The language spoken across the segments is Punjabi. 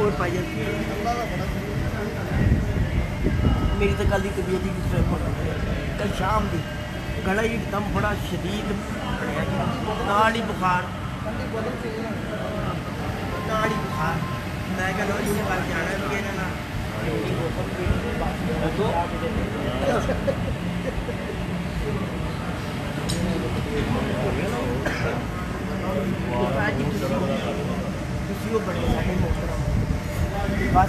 और पाई जाती है। मेरी तो कल की तबीयत ही कल शाम की गला ही एकदम बड़ा शदीद नाल ही बुखार मैं कहना कल जाना भी ना बड़े साढ़े मोहतरम बस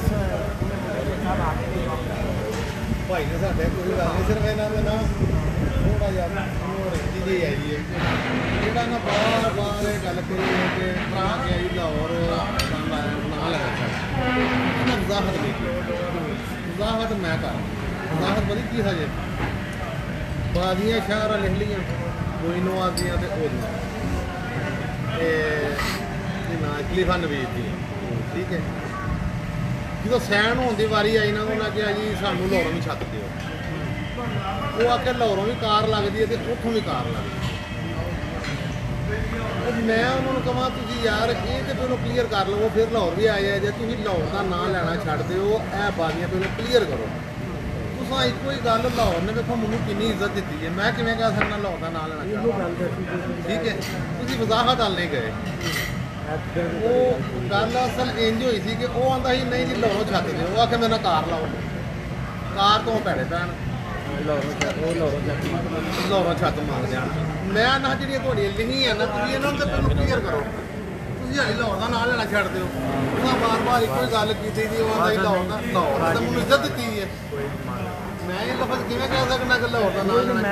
भाई ने साढ़े कोई गल नहीं सिर्फ इन्हों ने ना थोड़ा जहा रंजी जी आई है जोड़ा ना बार बार गल करी कि भरा के आई लाहौर ना लगा वजाहत नहीं की वजाहत मैं कर वजाहत पता की हजे बादियाँ शहर लिख लिया मोइनो आदियाँ तो ना खलीफा नवीद दी ठीक है जो सैन होने की वारी आई ना उन्हें कहा जी सानू लाहौरों भी छत्त दो वो आके लाहौरों भी कार लगती है तो उतों भी कार लगती मैं उन्होंने कहा तुम यार ये तो पहले क्लीयर कर लो फिर लाहौर भी आए है जो तुम लाहौर का नाम लेना छड्ड दो यह बादियाँ पहले क्लीयर करो तुम एको ही गल लाहौर ने देखो मैनू कितनी इज्जत दी है मैं किवें कह सकना लाहौर का नाम लेना ठीक है तुम वजाहत हल नहीं गए वो गल असल इंज हुई थी कि वह आंदा ही नहीं जी लाहौरों छत्त दो वो आखे मेरे कार लाओ कार तो भैड़े पैन लाहौरों छत्त मंग जान मैं ना जी लिखी है ना तुम इन्होंने तो पहले क्लीयर करो तुम हाई लाहौर का नाम लेना छड्ड दो बार बार एको ही गल की थी लाहौर का लाहौर तो मैंने इज्जत दी है मैं ये लफज किवें कह सकना कि लाहौर का नाम लेना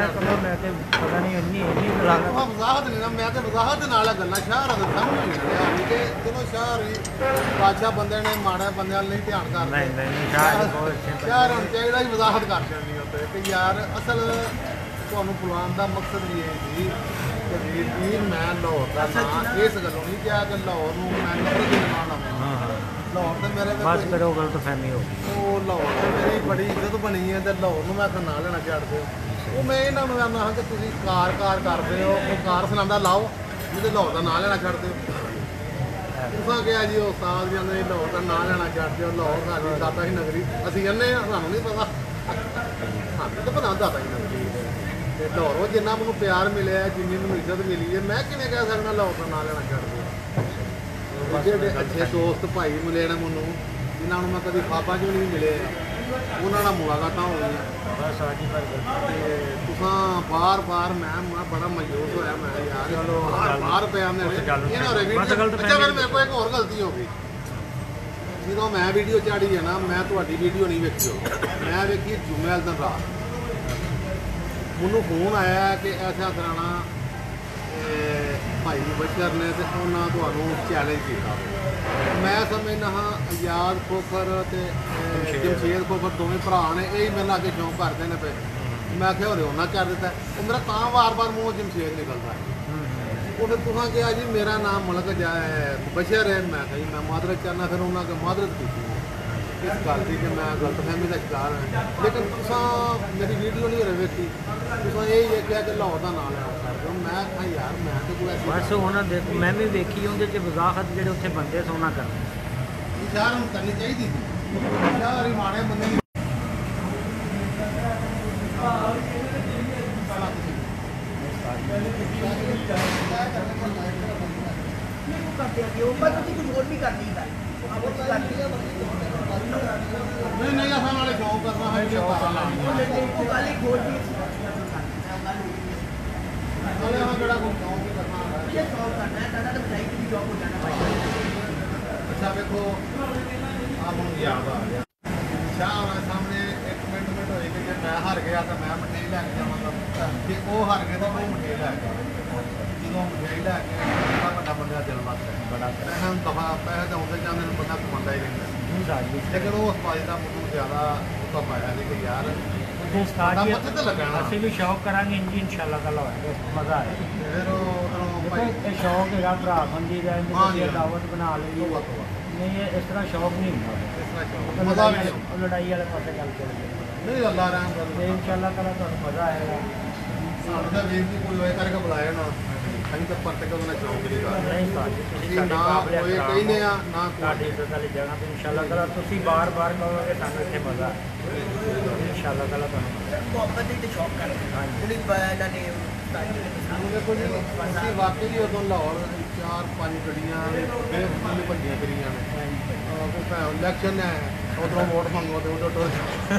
वजाहत नहीं ना मैं तो वजाहत नाल गल्लां शहर समझ नहीं कि चलो शहर ही बादशाह बंदे ने माड़े बंदे नहीं ध्यान कर शहर होना चाहिए ही वजाहत कर देनी उत्ते कि यार असल तुहानूं बुलाउण दा मकसद ये सी कि वीर जी मैं लाहौर का नाम इस गल्लों नहीं किया कि लाहौर नूं मैं नफरत दे नाल लाहौर तो मेरे बस करो गलतफहमी हो वो लाहौर तो मेरी बड़ी इज्जत बनी है तो लाहौर में मैं ना लेना छड्ड दो वो मैं इन्होंने कहना हाँ कि तुम कार करते हो वो कार सनांदा लाओ नहीं तो लाहौर का नाम लेना छड्ड दो तुसा क्या जी उस्ताद जी आंदे लाहौर का नाम लेना छड्ड दो लाहौर साडी दाता ही नगरी असीं जन्ने सानूं नहीं पता सानूं तो पता दाता ही नगरी ते लाहौर जिन्ना मैनूं प्यार मिले जिन्नी मैनूं इज्जत मिली है मैं किवें कह सकदा लाहौर का नाम लेना छड्ड दो ਜਿਹੜੇ अच्छे दोस्त भाई मिले ने मैनू जिन्होंने मैं कभी खाबा च नहीं मिले उन्होंने मुलाकात हो गई तुसा बार बार मैं बड़ा मायूस होया मैं यार बार पे मेरे को एक और गलती हो गई जो मैं वीडियो चाड़ी है ना मैं थोड़ी वीडियो नहीं वेखी मैं वेखी जुम्मे वाले दिन रात मैनू फोन आया कि ऐसा कराना भाई बशर ने तो उन्होंने चैलेंज किया मैं समझना हाँ आजाद खोखर तो जमशेद खोखर दोवें भरा ने यही मेरे लागे शौक करते हैं पे मैं आखिया हो उन्हें कर दिता वो मेरा तां बार बार मुँह जमशेद निकलता है वो फिर तुसें कहा जी मेरा नाम मलक बशर है मैं कहा जी मैं मादरत चाहना फिर उन्होंने मादरत की इस गल की कि मैं गलतफहमी का शिकार है लेकिन तुसा मेरी वीडियो नहीं रहे वेखी तुसा यही देखा कि लाहौर का नाम लेना कर दो मैं कहा यार मैं तो कोई बस होना देखो मैं भी वेखी उहदे च वजाहत जिहड़े उत्थे बंदे सोना कर शहर हम करनी चाहिए थी शहर ही माड़े बंदे नहीं असा वाले शौक करना है अच्छा देखो आप याद आ गया शाह सामने एक मिनट होए कि मैं हार गया तो मैं मठेई लैके जावांगा कि वो हार गए तो वो मठेई लैके जो मठेई लैके बड़ा बंदा दिल मत बड़ा पैसा दफा पैसे तो आते जाते बंदा कमांदा ही रहता लेकिन वो उस का मुझे ज़्यादा उसका पाया नहीं कि यार ਅਸੀਂ ਵੀ ਸ਼ੌਕ ਕਰਾਂਗੇ ਇੰਜੀ ਇਨਸ਼ਾਅੱਲਾ ਕੱਲ ਹੋਏਗਾ ਮਜ਼ਾ ਆਏ फिर ਇਹ ਸ਼ੌਕ ਹੈਗਾ ਭਰਾ ਬੰਦੀ ਦਾ ਇਹਦੀ ਦਾਵਤ ਬਣਾ ਲਈ ਨਹੀਂ ਇਸ ਤਰ੍ਹਾਂ ਸ਼ੌਕ ਨਹੀਂ ਹੁੰਦਾ मजा भी ਲੜਾਈ ਵਾਲੇ ਪਾਸੇ ਗੱਲ ਚੱਲ नहीं अल्लाह रहम कर ਇਨਸ਼ਾਅੱਲਾ ਕੱਲ ਤੁਹਾਨੂੰ ਮਜ਼ਾ ਆਏਗਾ सामने वीर की कोई करके बुलाया ना ਅਸੀਂ ਤਾਂ ਪਰਤ ਕੇ ਉਹਨਾਂ ਚੌਂਕ ਦੀ ਗੱਲ ਨਹੀਂ ਭਾਜੀ ਤੁਸੀਂ ਅਸੀਂ ਸਾਡੇ ਨਾ ਕਾਬਲੇ ਕੋਈ ਇਕਰਾਮ ਕਹਿੰਦੇ ਹੋ। ਆ ਨਾ ਤੁਹਾਡੀ ਇੱਜ਼ਤ ਵਾਲੀ ਜਗ੍ਹਾ ਤੇ ਇਨਸ਼ਾਅੱਲਾ ਤਾਲਾ ਤੁਸੀਂ ਬਾਰ-ਬਾਰ ਕਹੋਗੇ ਸਾਨੂੰ ਇੱਥੇ ਮਜ਼ਾ ਇਨਸ਼ਾਅੱਲਾ ਤਾਲਾ ਤੁਹਾਨੂੰ ਮੁਹੱਬਤ ਦੀ ਤੇ ਸ਼ੌਕ ਕਰਦੇ ਹਾਂਜੀ। ਜਿਹੜੀ ਇਹਨਾਂ ਨੇ ਸਾਨੂੰ ਦੇਖੋ ਜੀ ਅਸੀਂ ਵਾਕਈ ਹੀ ਉਦੋਂ ਲਾਹੌਰ 4-5 ਗੱਡੀਆਂ ਬੇਫੁੱਲ ਭੱਜੀਆਂ ਕਰੀਆਂ ਨੇ ਕੋਈ ਭੈਣ ਇਲੈਕਸ਼ਨ ਹੈ ਉਧਰੋਂ ਵੋਟ ਮੰਗੋ ਤੇ ਉਧਰ ਟੁਰ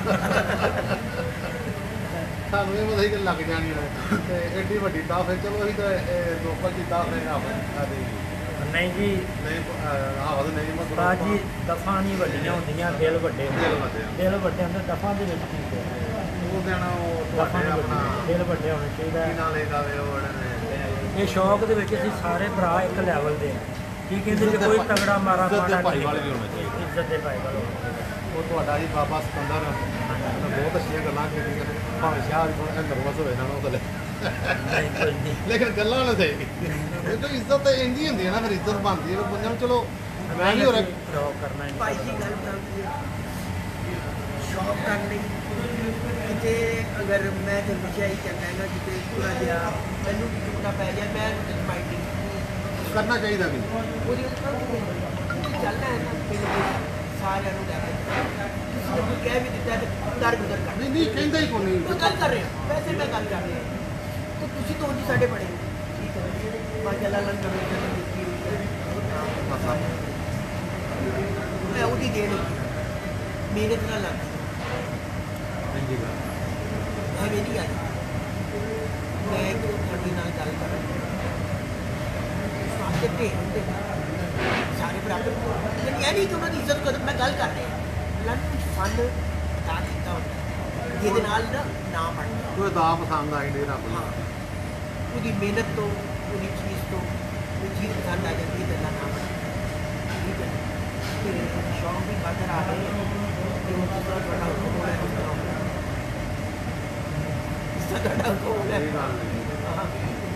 ਸਾਨੂੰ ਇਹ ਮਤਲਬ ਕਿ ਲੱਗ ਜਾਣੀਆਂ ਨੇ ਤੇ ਐਡੀ ਵੱਡੀ ਟਾਫ ਹੈ ਚਲੋ ਅਸੀਂ ਤਾਂ ਲੋਕਲ ਦੀ ਟਾਫ ਹੈ ਆਦੀ ਨਹੀਂ ਜੀ ਨਹੀਂ ਹਾਵਦ ਨਹੀਂ ਮਤਲਬ ਬਾਜੀ ਦਫਾ ਨਹੀਂ ਵੱਡੀਆਂ ਹੁੰਦੀਆਂ ਦਿਲ ਵੱਡੇ ਹੁੰਦੇ ਦਿਲ ਵੱਡੇ ਆ। ਦਿਲ ਵੱਡੇ ਹੁੰਦੇ ਦਫਾ ਦੇ ਵਿੱਚ ਕੀ ਹੈ ਉਹ ਦੇਣਾ ਉਹ ਦਫਾ ਤੁਹਾਡੇ ਨਹੀਂ ਆਪਣਾ ਵੱਡੇ, ਦਿਲ ਵੱਡੇ ਹੋਣੇ ਚਾਹੀਦਾ ਕੀ ਹੈ। ਨਾਲ ਲੈਦਾ ਵੇ ਉਹ ਜਿਹੜੇ ਇਹ ਸ਼ੌਕ ਦੇ ਵਿੱਚ ਅਸੀਂ ਸਾਰੇ ਭਰਾ ਇੱਕ ਲੈਵਲ ਦੇ ਹਾਂ ਠੀਕ ਹੈ ਜਿਹਦੇ ਕੋਈ ਤਗੜਾ ਮਾਰਾ ਇੱਜ਼ਤ ਦੇ ਮਾੜਾ ਭਾਈ ਨਹੀਂ ਵਾਲੇ ਵੀ ਹੋਣੇ ਚਾਹੀਦੇ। ਇੱਜ਼ਤ ਦੇ ਭਾਈ ਵਾਲੇ ਹੋਣੇ ਚਾਹੀਦੇ। ਉਹ ਤੁਹਾਡਾ ਜੀ ਬਾਬਾ ਸਿਕੰਦਰ ਉਹਨੇ ਬਹੁਤ ਅੱਛੀਆਂ ਗੱਲਾਂ ਕੀਤੀਆਂ ਨੇ ਭਾਵੇਂ ਸ਼ਾਹ ਜੀ ਥੋੜਾ ਨਰਵਸ ਹੋਏ ਨਾ ਉਹ ਥੱਲੇ ਨਹੀਂ ਕੋਈ ਨਹੀਂ ਲੇਕਿਨ ਗੱਲਾਂ ਨਾ ਸਹੀ ਇਹ ਤਾਂ ਇੱਜ਼ਤ ਤਾਂ ਇੰਨੀ ਹੁੰਦੀ ਹੈ ਨਾ ਫਿਰ ਇੱਜ਼ਤ ਬਣਦੀ ਹੈ ਬੰਦੇ ਨੂੰ ਚਲੋ ਮੈਂ ਵੀ ਹੋ ਰਿਹਾ ਸ਼ੌਕ ਕਰਨਾ ਨਹੀਂ ਭਾਈ ਜੀ ਗੱਲ ਬਣਾਉਂਦੀ ਹੈ ਸ਼ੌਕ ਕਰਨ ਲਈ ਕਿਤੇ ਅਗਰ ਮੈਂ ਤੇ ਹਮੇਸ਼ਾ ਹੀ ਕਹਿੰਦਾ ਹੈਗਾ ਕਿਤੇ ਥੋੜਾ ਜਿਹਾ ਮੈਨੂੰ ਵੀ ਟੁਕੜਾ ਪੈ ਗਿਆ ਮੈਂ ਮਾਈਂਡ ਕਰਨਾ ਚਾਹੀਦਾ ਵੀ ਉਹਦੀ ਚੱਲਣਾ ਹੈ ਨਾ ਬਿਲਕੁਲ ਸਾਰਿਆਂ ਨੂੰ ਲੈ ਕੇ ਕਿਸੇ ਨੂੰ ਕਹਿ ਵੀ ਦਿੱਤਾ ਤੇ ਦਰ ਗੁਜ਼ਰ ਕਰ ਨਹੀਂ ਨਹੀਂ ਕਹਿੰਦਾ ਹੀ ਕੋਈ ਨਹੀਂ ਮੈਂ ਗੱਲ ਕਰ ਰਿਹਾ ਵੈਸੇ ਮੈਂ ਗੱਲ ਕਰ ਰਿਹਾ ਤਾਂ ਤੁਸੀਂ ਤਾਂ ਜੀ ਸਾਡੇ ਬੜੇ ਹੋ। ਠੀਕ ਹੈ ਮਾਸ਼ਾਅੱਲਾ ਅੱਲਾਹ ਕਰੋ ਜਦੋਂ ਦਿੱਤੀ ਮੈਂ ਉਹਦੀ ਦੇਣ ਮਿਹਨਤ ਨਾਲ ਲੱਗ ਚੰਗੀ ਗੱਲ ਐਵੇਂ ਨਹੀਂ ਆਈ ਮੈਂ ਤੁਹਾਡੇ ਨਾਲ ਗੱਲ ਕਰਾਂ ਸਾਡੇ ਢੇਰ ਹੁੰਦੇ ਸਾਰੇ ਬਰਾਬਰ ਲੇਕਿਨ ਇਹ ਨਹੀਂ ਕਿ ਉਹਨਾਂ ਦੀ ਇੱਜ਼ਤ ਕਦਰ ਮੈਂ ਗੱਲ ਕਰ ਰਿਹਾ ਅੱਲਾਹ ਨੇ ਕੁਝ ਫਨ ਅਦਾ ਕੀਤਾ ਹੁੰਦਾ ਜਿਹਦੇ ਨਾਲ ਨਾ ਬਣਦਾ ਕੋਈ ਦਾ ਪਸੰਦ ਆਈ ਨਹੀਂ ਰੱਬ ਨੂੰ ਉਹਦੀ ਮਿਹਨਤ ਤੋਂ ਉਹਦੀ ਚੀਜ਼ ਤੋਂ ਉਹ ਚੀਜ਼ ਪਸੰਦ ਆ ਜਾਂਦੀ ਹੈ ਤੇ ਅੱਲਾਹ ਨਾ ਬਣਦਾ ਠੀਕ ਹੈ ਤੇ ਸ਼ੌਕ ਦੀ ਖਾਤਰ ਆ ਰਹੇ ਹਾਂ ਕਿ ਉਹ ਜਿਸ ਤਰ੍ਹਾਂ ਤੁਹਾਡਾ ਹੁਕਮ ਹੋਇਆ ਉਸ ਤਰ੍ਹਾਂ ਹੋਣਾ ਜਿਸ ਤਰ੍ਹਾਂ ਤੁਹਾਡਾ ਹੁਕਮ ਹੋਇਆ ਇਹ ਗੱਲ ਨਹੀਂ ਹਾਂ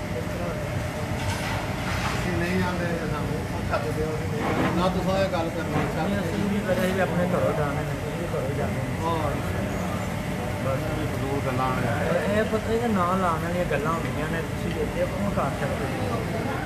ਤੁਸੀਂ ਨਹੀਂ ਆਉਂਦੇ ਸਾਨੂੰ ਕੱਟ ਦਿਓ ਨਾ ਤੁਸੀਂ ਇਹ ਗੱਲ ਕਰਨੀ ਨਹੀਂ ਅਸੀਂ ਵੀ ਕਦੇ ਵੀ ਆਪਣੇ ਘਰੋਂ ਜਾਣੇ ਨੇ ਤੁਸੀਂ ਵੀ ਘਰੋਂ ਜਾਂਦੇ ਨੇ ਹਾਂ ਬਸ ਵੀ ਫਜ਼ੂਲ ਗੱਲਾਂ ਨੇ ਇਹ ਪਤਾ ਇਹ ਨਾਂ ਲਾਉਣ ਵਾਲੀਆਂ ਗੱਲਾਂ ਹੁੰਦੀਆਂ ਨੇ ਤੁਸੀਂ ਇੱਥੇ ਕਿਉਂ ਕਰ ਸਕਦੇ ਹੋ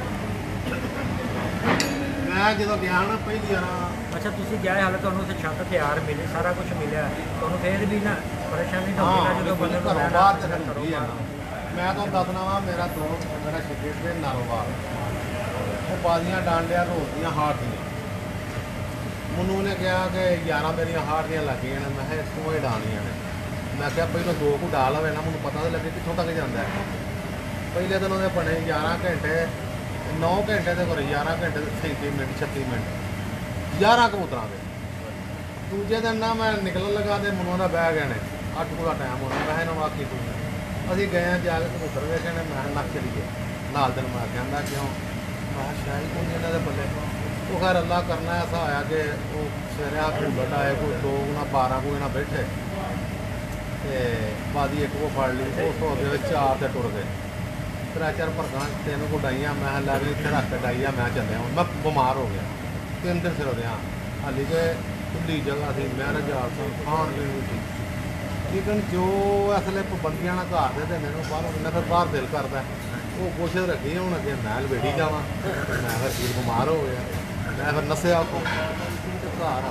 ਮੈਂ ਜਦੋਂ ਗਿਆ ਨਾ ਪਹਿਲੀ ਵਾਰ ਅੱਛਾ ਤੁਸੀਂ ਗਏ ਹਾਲੇ ਤੁਹਾਨੂੰ ਉੱਥੇ ਛੱਤ ਤਿਆਰ ਮਿਲੀ ਸਾਰਾ ਕੁਝ ਮਿਲਿਆ ਤੁਹਾਨੂੰ ਫੇਰ ਵੀ ਨਾ ਪਰੇਸ਼ਾਨੀ ਤਾਂ ਹੁੰਦੀ ਨਾ ਜਦੋਂ ਬੰਦੇ ਨੂੰ ਘਰੋਂ ਰਹਿਣਾ ਬਾਹਰ ਤੇ ਘਰੋਂ ਹੁੰਦੀ ਹੈ ਨਾ ਮੈਂ ਤੁਹਾਨੂੰ ਦੱਸਣਾ ਵਾ ਮੇਰਾ ਦੋਸਤ ਮੇਰਾ ਸ਼ਿਕੇਟ ਦੇ ਨਾਰੋਬਾਰ ਉਹ ਬਾਜ਼ੀਆਂ ਡਾਂਡਿਆ ਰੋਦੀਆਂ ਹਾਰ ਦੀਆਂ ਮੈਨੂੰ ਉਹਨੇ ਕਿਹਾ ਕਿ 11 ਮੇਰੀਆਂ ਹਾਰ ਦੀਆਂ ਲੱਗੀਆਂ ਨੇ ਮੈਂ ਕਿਹਾ ਇੱਥੋਂ ਹੀ ਡਾਣੀਆਂ ਨੇ ਮੈਂ ਕਿਹਾ ਪਹਿਲਾਂ 2 ਕੁ ਡਾਲ ਲਵੇ ਨਾ ਮੈਨੂੰ ਪਤਾ ਤਾਂ ਲੱਗੇ ਕਿੱਥੋਂ ਤੱਕ ਜਾਂਦਾ ਹੈ ਪਹਿਲੇ ਦਿਨ ਉਹਦੇ ਬਣੇ 11 ਘੰਟੇ 9 ਘੰਟੇ ਦੇ ਕੋਲ 11 ਘੰਟੇ ਤੇ 37 ਮਿੰਟ 36 ਮਿੰਟ 11 ਕਬੂਤਰਾਂ ਦੇ ਦੂਜੇ ਦਿਨ ਨਾ ਮੈਂ ਨਿਕਲਣ ਲੱਗਾ ਤੇ ਮਨੋਂ ਦਾ ਬਹਿ ਗਏ ਨੇ 8 ਕੁ ਦਾ ਟਾਈਮ ਹੋਣਾ ਮੈਂ ਇਹਨਾਂ ਵਾਕੀ ਤੂੰ ਅਸੀਂ ਗਏ ਆ ਜਾ ਕੇ ਕਬੂਤਰ ਵੇਖੇ ਨੇ ਮੈਂ ਨੱਕ ਚਲੀਏ ਨਾਲ ਦਿਨ ਮੈਂ ਕਹਿੰਦਾ ਕਿਉਂ ਮੈਂ ਸ਼ਾਇਦ ਕੋਈ ਇਹਨਾਂ ਦੇ ਬੱਲੇ ਉਹ ਖੈਰ ਅੱਲਾ ਕਰਨਾ ਐਸਾ ਆਇਆ ਕਿ ਉਹ ਸਵੇਰੇ ਆ ਘੁੰਗਟ ਆਏ ਕੋਈ 2 ਨਾ 12 ਕੋਈ ਨਾ ਬੈਠੇ ਤੇ ਬਾਦੀ ਇੱਕ ਕੋ ਫੜ ਲਈ ਉਸ ਤੋਂ ਅੱਗੇ 4 ਤੇ ਟੁਰ ਗਏ 3-4 ਭਰਗਾਂ 3 ਕੋ ਡਾਈਆਂ ਮੈਂ ਲੈ ਵੀ ਇੱਥੇ ਰੱਖ ਕੇ ਡਾਈਆਂ ਮੈਂ ਚੱਲਿਆ ਹੁਣ ਮੈਂ ਬਿਮਾਰ ਹੋ ਗਿਆ 3 ਦਿਨ ਸਿਰ ਰਿਹਾ ਹਾਲੀ ਕਿ ਖੁੱਲੀ ਜਗ੍ਹਾ ਸੀ ਮੈਰਿਜ ਆਲਸਨ ਖਾਣ ਪੀਣ ਨੂੰ ਸੀ ਲੇਕਿਨ ਜੋ ਅਸਲੇ ਪਾਬੰਦੀਆਂ ਨਾਲ ਘਰ ਦੇ ਦਿੰਦੇ ਨੂੰ ਬਾਹਰ ਉਹਨਾਂ ਫਿਰ ਬਾਹਰ ਦਿਲ ਕਰਦਾ ਉਹ ਕੋਸ਼ਿਸ਼ ਰੱਖੀ ਹੁਣ ਅੱਗੇ ਮਹਿਲ ਵੇੜੀ ਜਾਵਾਂ ਮੈਂ ਫਿਰ ਵੀਰ ਬਿਮਾਰ ਹੋ ਗਿਆ ਮੈਂ ਫਿਰ ਨਸਿਆ ਕੋ ਘਰ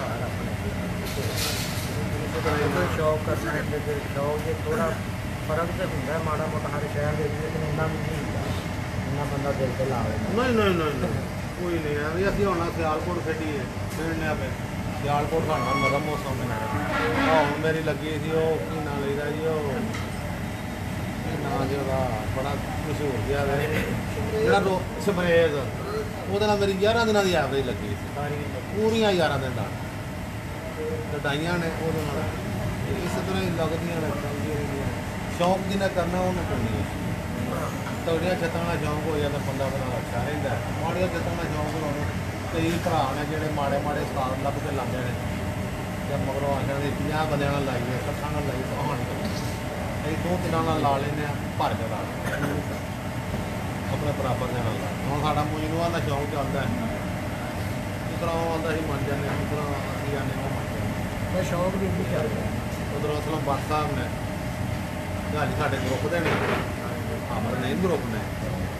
ਕੋਈ ਸ਼ੌਕ ਕਰਨਾ ਹੈ ਤੇ ਸ਼ੌਕ ਦੇ ਥੋੜਾ ਫਰਕ ਤੇ ਹੁੰਦਾ ਹੈ ਮਾੜਾ ਮੋਟਾ ਹਰ ਸ਼ਹਿਰ ਦੇ ਵਿੱਚ ਲੇਕਿਨ ਇੰਨਾ ਵੀ ਨਹੀਂ ਹੁੰਦਾ ਇੰਨਾ ਬੰਦਾ ਦਿਲ ਤੇ ਲਾ ਲੈਂਦਾ ਨਹੀਂ ਕੋਈ ਨਹੀਂ ਆ ਵੀ ਅਸੀਂ ਹੁਣ ਸਿਆਲਕੋਟ ਖੇਡੀਏ ਖੇਡਨੇ ਪਏ ਸਿਆਲਕੋਟ ਸਾਡਾ ਨਰਮ ਮੌਸਮ ਹੈ ਹੁਣ ਮੇਰੀ ਲੱਗੀ ਸੀ ਉਹ ਕੀ ਨਾਂ ਲਈਦਾ ਜੀ ਉਹ ਕੀ ਨਾਂ ਜੀ ਉਹਦਾ ਬੜਾ ਮਸ਼ਹੂਰ ਜਿਹਾ ਹੈ ਜਿਹੜਾ ਸਪਰੇਜ਼ ਉਹਦੇ ਨਾਲ ਮੇਰੀ 11 ਦਿਨਾਂ ਦੀ ਐਵਰੇਜ ਲੱਗੀ ਸੀ ਸਾਰੀ ਪੂਰੀਆਂ 11 ਦਿਨ ਨਾਲ ਲੜਾਈਆਂ ਨੇ ਉਹਦੇ ਨਾਲ ਇਸ ਤਰ੍ਹਾਂ ਹੀ ਲੱਗਦੀਆਂ ਨੇ ਚੱਲਦੀਆਂ ਰਹਿੰਦੀਆਂ ਸ਼ੌਂਕ ਜਿਹਨੇ ਕਰਨਾ ਉਹਨੂੰ ਕਰਨੀ ਹੈ ਤਗੜੀਆਂ ਛੱਤਾਂ ਦਾ ਸ਼ੌਂਕ ਹੋ ਜਾਂਦਾ ਬੰਦਾ ਬਣਾ ਅੱਛਾ ਰਹਿੰਦਾ ਮਾੜੀਆਂ ਛੱਤਾਂ ਦਾ ਸ਼ੌਂਕ ਹੋਣਾ ਕਈ ਭਰਾ ਨੇ ਜਿਹੜੇ ਮਾੜੇ ਮਾੜੇ ਸਥਾਨ ਲੱਭ ਕੇ ਲਾਉਂਦੇ ਨੇ ਜਾਂ ਮਗਰੋਂ ਆ ਜਾਂਦੇ 50 ਬੰਦਿਆਂ ਨਾਲ ਲਾਈਏ 60 ਨਾਲ ਲਾਈ ਕਹਾਣੀ ਅਸੀਂ 2-3 ਨਾਲ ਲਾ ਲੈਂਦੇ ਆ ਭਰ ਕੇ ਲਾ ਆਪਣੇ ਬਰਾਬਰ ਦੇ ਨਾਲ ਹੁਣ ਸਾਡਾ ਮੂਜਨੂਆਂ ਦਾ ਸ਼ੌਂਕ ਚੱਲਦਾ ਹੈ ਜਿਸ ਤਰ੍ਹਾਂ ਉਹ ਆਉਂਦਾ ਸੀ ਮੰਨ ਜਾਂਦੇ ਜਿਸ ਤਰ੍ਹਾਂ ਅਸੀਂ ਜਾਂਦੇ ਉਹ ਮੰਨ ਜਾਂਦੇ ਮੈਂ ਸ਼ੌਕ ਵੀ ਨਹੀਂ ਚੱਲਦਾ ਉਧਰੋਂ ਅਸਲੋਂ ਬੱਸ ਸਾਹਿਬ ਨੇ ਗੱਲ ਸਾਡੇ ਗਰੁੱਪ ਦੇ ਨੇ ਆਪਣੇ ਨਹੀਂ ਗਰੁੱਪ ਨੇ